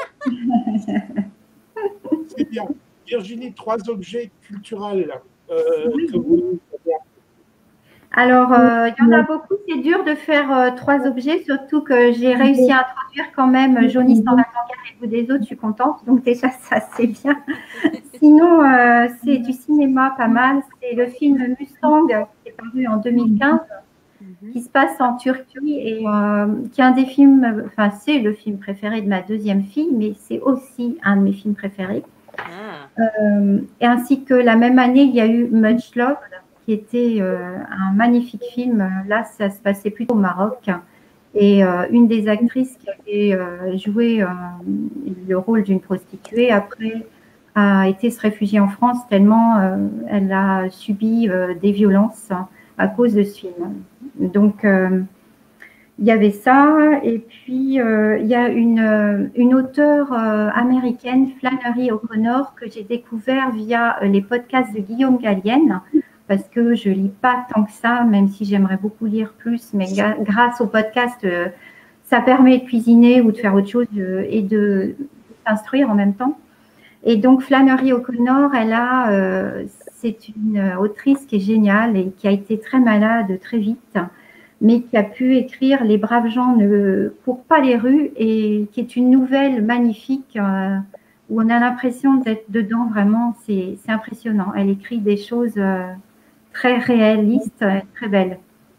Speaker 1: C'est bien. Virginie, 3 objets culturels que vous.
Speaker 5: Alors, il y en a beaucoup. C'est dur de faire 3 objets, surtout que j'ai réussi à introduire quand même Jaunisse dans la campagne et vous des autres. Je suis contente. Donc déjà, ça, c'est bien. Sinon, c'est du cinéma pas mal. C'est le film Mustang qui est paru en 2015, qui se passe en Turquie et qui est un des films, enfin, c'est le film préféré de ma 2e fille, mais c'est aussi un de mes films préférés. Et ainsi que la même année, il y a eu Much Love, qui était un magnifique film. Là, ça se passait plutôt au Maroc. Et une des actrices qui avait joué le rôle d'une prostituée, après, a été se réfugier en France tellement elle a subi des violences à cause de ce film. Donc, il y avait ça. Et puis, il y a une auteure américaine, Flannery O'Connor, que j'ai découvert via les podcasts de Guillaume Gallienne, parce que je ne lis pas tant que ça, même si j'aimerais beaucoup lire plus. Mais grâce au podcast, ça permet de cuisiner ou de faire autre chose et de s'instruire en même temps. Et donc, Flannery O'Connor, c'est une autrice qui est géniale et qui a été très malade très vite, mais qui a pu écrire Les braves gens ne courent pas les rues, et qui est une nouvelle magnifique où on a l'impression d'être dedans vraiment. C'est impressionnant. Elle écrit des choses très réalistes, très belles.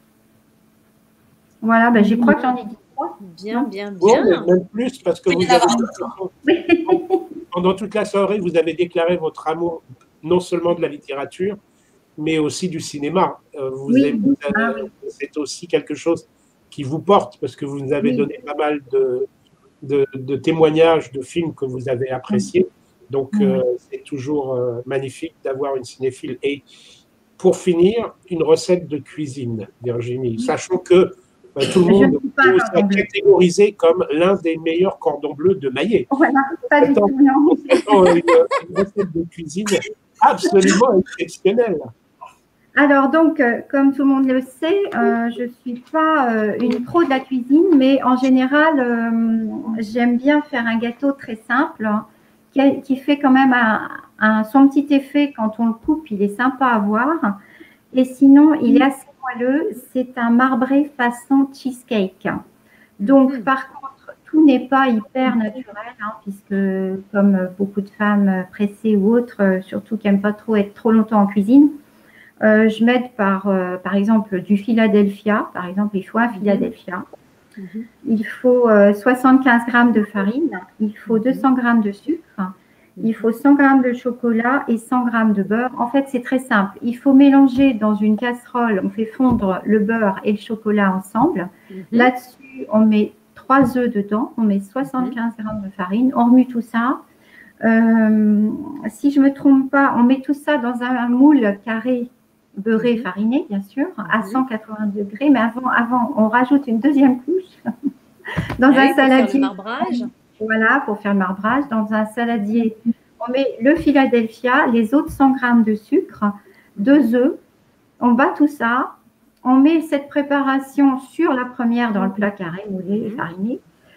Speaker 5: Voilà, je crois que j'en ai dit 3.
Speaker 3: Bien.
Speaker 1: Bon, même plus, parce que vous avez, pendant toute la soirée, vous avez déclaré votre amour non seulement de la littérature, mais aussi du cinéma. C'est aussi quelque chose qui vous porte, parce que vous nous avez donné pas mal de témoignages de films que vous avez appréciés. Donc, c'est toujours magnifique d'avoir une cinéphile. Et pour finir, une recette de cuisine, Virginie, sachant que tout le monde vous a catégorisé comme l'un des meilleurs cordons bleus de Maillet.
Speaker 5: Voilà, pas du tout, non.
Speaker 1: Une recette de cuisine absolument exceptionnelle.
Speaker 5: Alors donc, comme tout le monde le sait, je ne suis pas une pro de la cuisine, mais en général, j'aime bien faire un gâteau très simple qui fait quand même son petit effet quand on le coupe. Il est sympa à voir. Et sinon, il est assez moelleux. C'est un marbré façon cheesecake. Donc, par contre, tout n'est pas hyper naturel, puisque comme beaucoup de femmes pressées ou autres, surtout qui n'aiment pas trop être trop longtemps en cuisine, je m'aide par exemple du Philadelphia. Par exemple, il faut un Philadelphia. Il faut 75 g de farine. Il faut 200 g de sucre. Il faut 100 g de chocolat et 100 g de beurre. En fait, c'est très simple. Il faut mélanger dans une casserole. On fait fondre le beurre et le chocolat ensemble. Là-dessus, on met 3 œufs dedans. On met 75 g de farine. On remue tout ça. Si je ne me trompe pas, on met tout ça dans un moule carré beurré fariné, bien sûr, à 180 degrés. Mais avant, on rajoute une deuxième couche dans un saladier.
Speaker 3: Pour faire le marbrage.
Speaker 5: Voilà, pour faire le marbrage. Dans un saladier, on met le Philadelphia, les autres 100 g de sucre, 2 œufs. On bat tout ça. On met cette préparation sur la première dans le plat carré, moulé et fariné.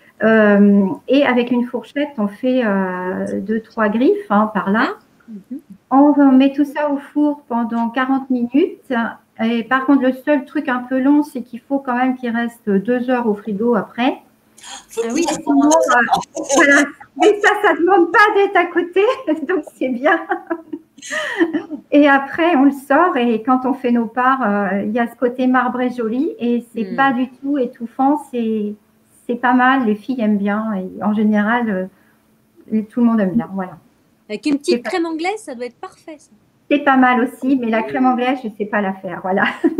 Speaker 5: Et avec une fourchette, on fait 2-3 griffes par là. On met tout ça au four pendant 40 minutes. Et par contre, le seul truc un peu long, c'est qu'il faut quand même qu'il reste 2 heures au frigo après.
Speaker 3: Oui,
Speaker 5: sinon, voilà. Mais ça ne demande pas d'être à côté, donc c'est bien. Et après, on le sort et quand on fait nos parts, il y a ce côté marbré joli et c'est pas du tout étouffant, c'est pas mal, les filles aiment bien et en général, tout le monde aime bien, voilà.
Speaker 3: Avec une petite crème anglaise, ça doit être parfait, ça.
Speaker 5: C'est pas mal aussi, mais la crème anglaise, je sais pas la faire, voilà.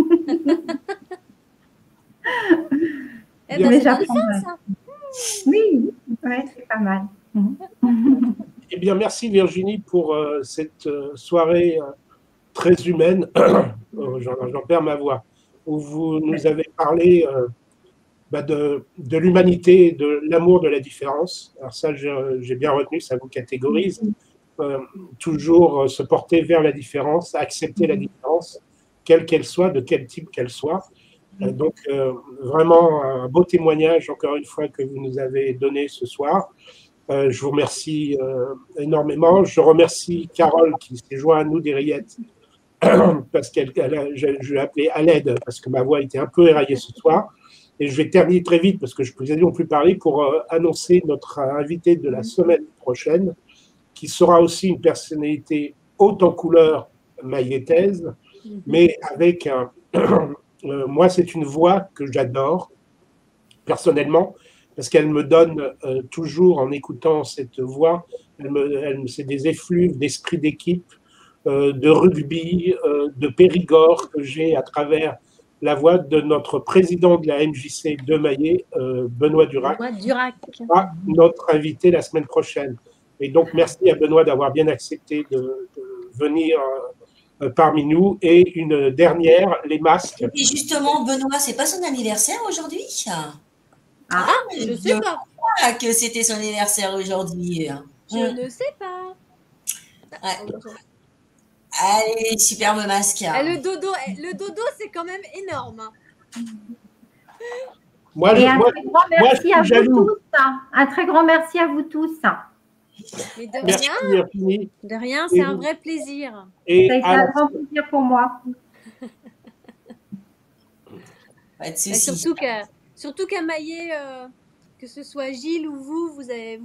Speaker 3: Eh ben, c'est bien ça.
Speaker 5: Oui, ouais, c'est pas mal.
Speaker 1: Eh bien, merci Virginie pour cette soirée très humaine, j'en perds ma voix, où vous nous avez parlé de l'humanité, de l'amour de la différence. Alors ça, j'ai bien retenu, ça vous catégorise. Toujours se porter vers la différence, accepter la différence, quelle qu'elle soit, de quel type qu'elle soit. Donc, vraiment un beau témoignage, encore une fois, que vous nous avez donné ce soir. Je vous remercie énormément. Je remercie Carole qui s'est joint à nous des rillettes parce je l'ai appelée à l'aide parce que ma voix était un peu éraillée ce soir. Et je vais terminer très vite parce que je ne vous ai non plus parlé pour annoncer notre invité de la semaine prochaine qui sera aussi une personnalité haute en couleur maillétaise, mais avec un... moi, c'est une voix que j'adore personnellement parce qu'elle me donne toujours, en écoutant cette voix, c'est des effluves d'esprit d'équipe, de rugby, de Périgord que j'ai à travers la voix de notre président de la MJC de Maillet, Benoît Durac, notre invité la semaine prochaine. Et donc, merci à Benoît d'avoir bien accepté de venir parmi nous. Et une dernière, les masques.
Speaker 4: Et justement, Benoît, c'est pas son anniversaire aujourd'hui?
Speaker 3: Je ne sais pas.
Speaker 4: Que c'était son anniversaire aujourd'hui.
Speaker 3: Je ne sais pas.
Speaker 4: Ouais. Allez, superbe masque.
Speaker 3: Le dodo, c'est quand même énorme.
Speaker 5: Un très grand merci à vous tous.
Speaker 3: Mais de rien, c'est un vrai plaisir.
Speaker 5: Ça a été un grand plaisir pour moi.
Speaker 3: Surtout qu'à Maillet, que ce soit Gilles ou vous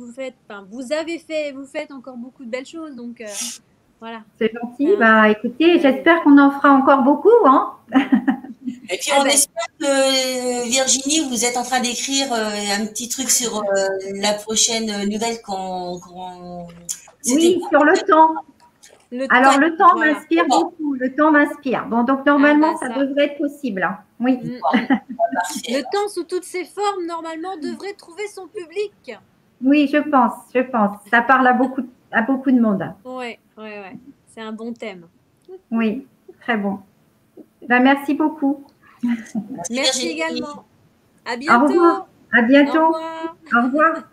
Speaker 3: faites encore beaucoup de belles choses. Donc, voilà.
Speaker 5: C'est gentil. Écoutez, j'espère qu'on en fera encore beaucoup. Hein.
Speaker 4: Et puis, on espère que, Virginie, vous êtes en train d'écrire un petit truc sur la prochaine nouvelle
Speaker 5: Oui, sur le temps. Alors, le temps m'inspire beaucoup. Le temps m'inspire. Bon, donc, normalement, ça devrait être possible. Hein. Oui.
Speaker 3: Le temps, sous toutes ses formes, normalement, devrait trouver son public.
Speaker 5: Oui, je pense. Ça parle à beaucoup de monde.
Speaker 3: Oui. C'est un bon thème.
Speaker 5: Oui, très bon. Merci beaucoup.
Speaker 3: Merci également. À bientôt.
Speaker 5: Au revoir. À bientôt.
Speaker 3: Au revoir.
Speaker 5: Au revoir.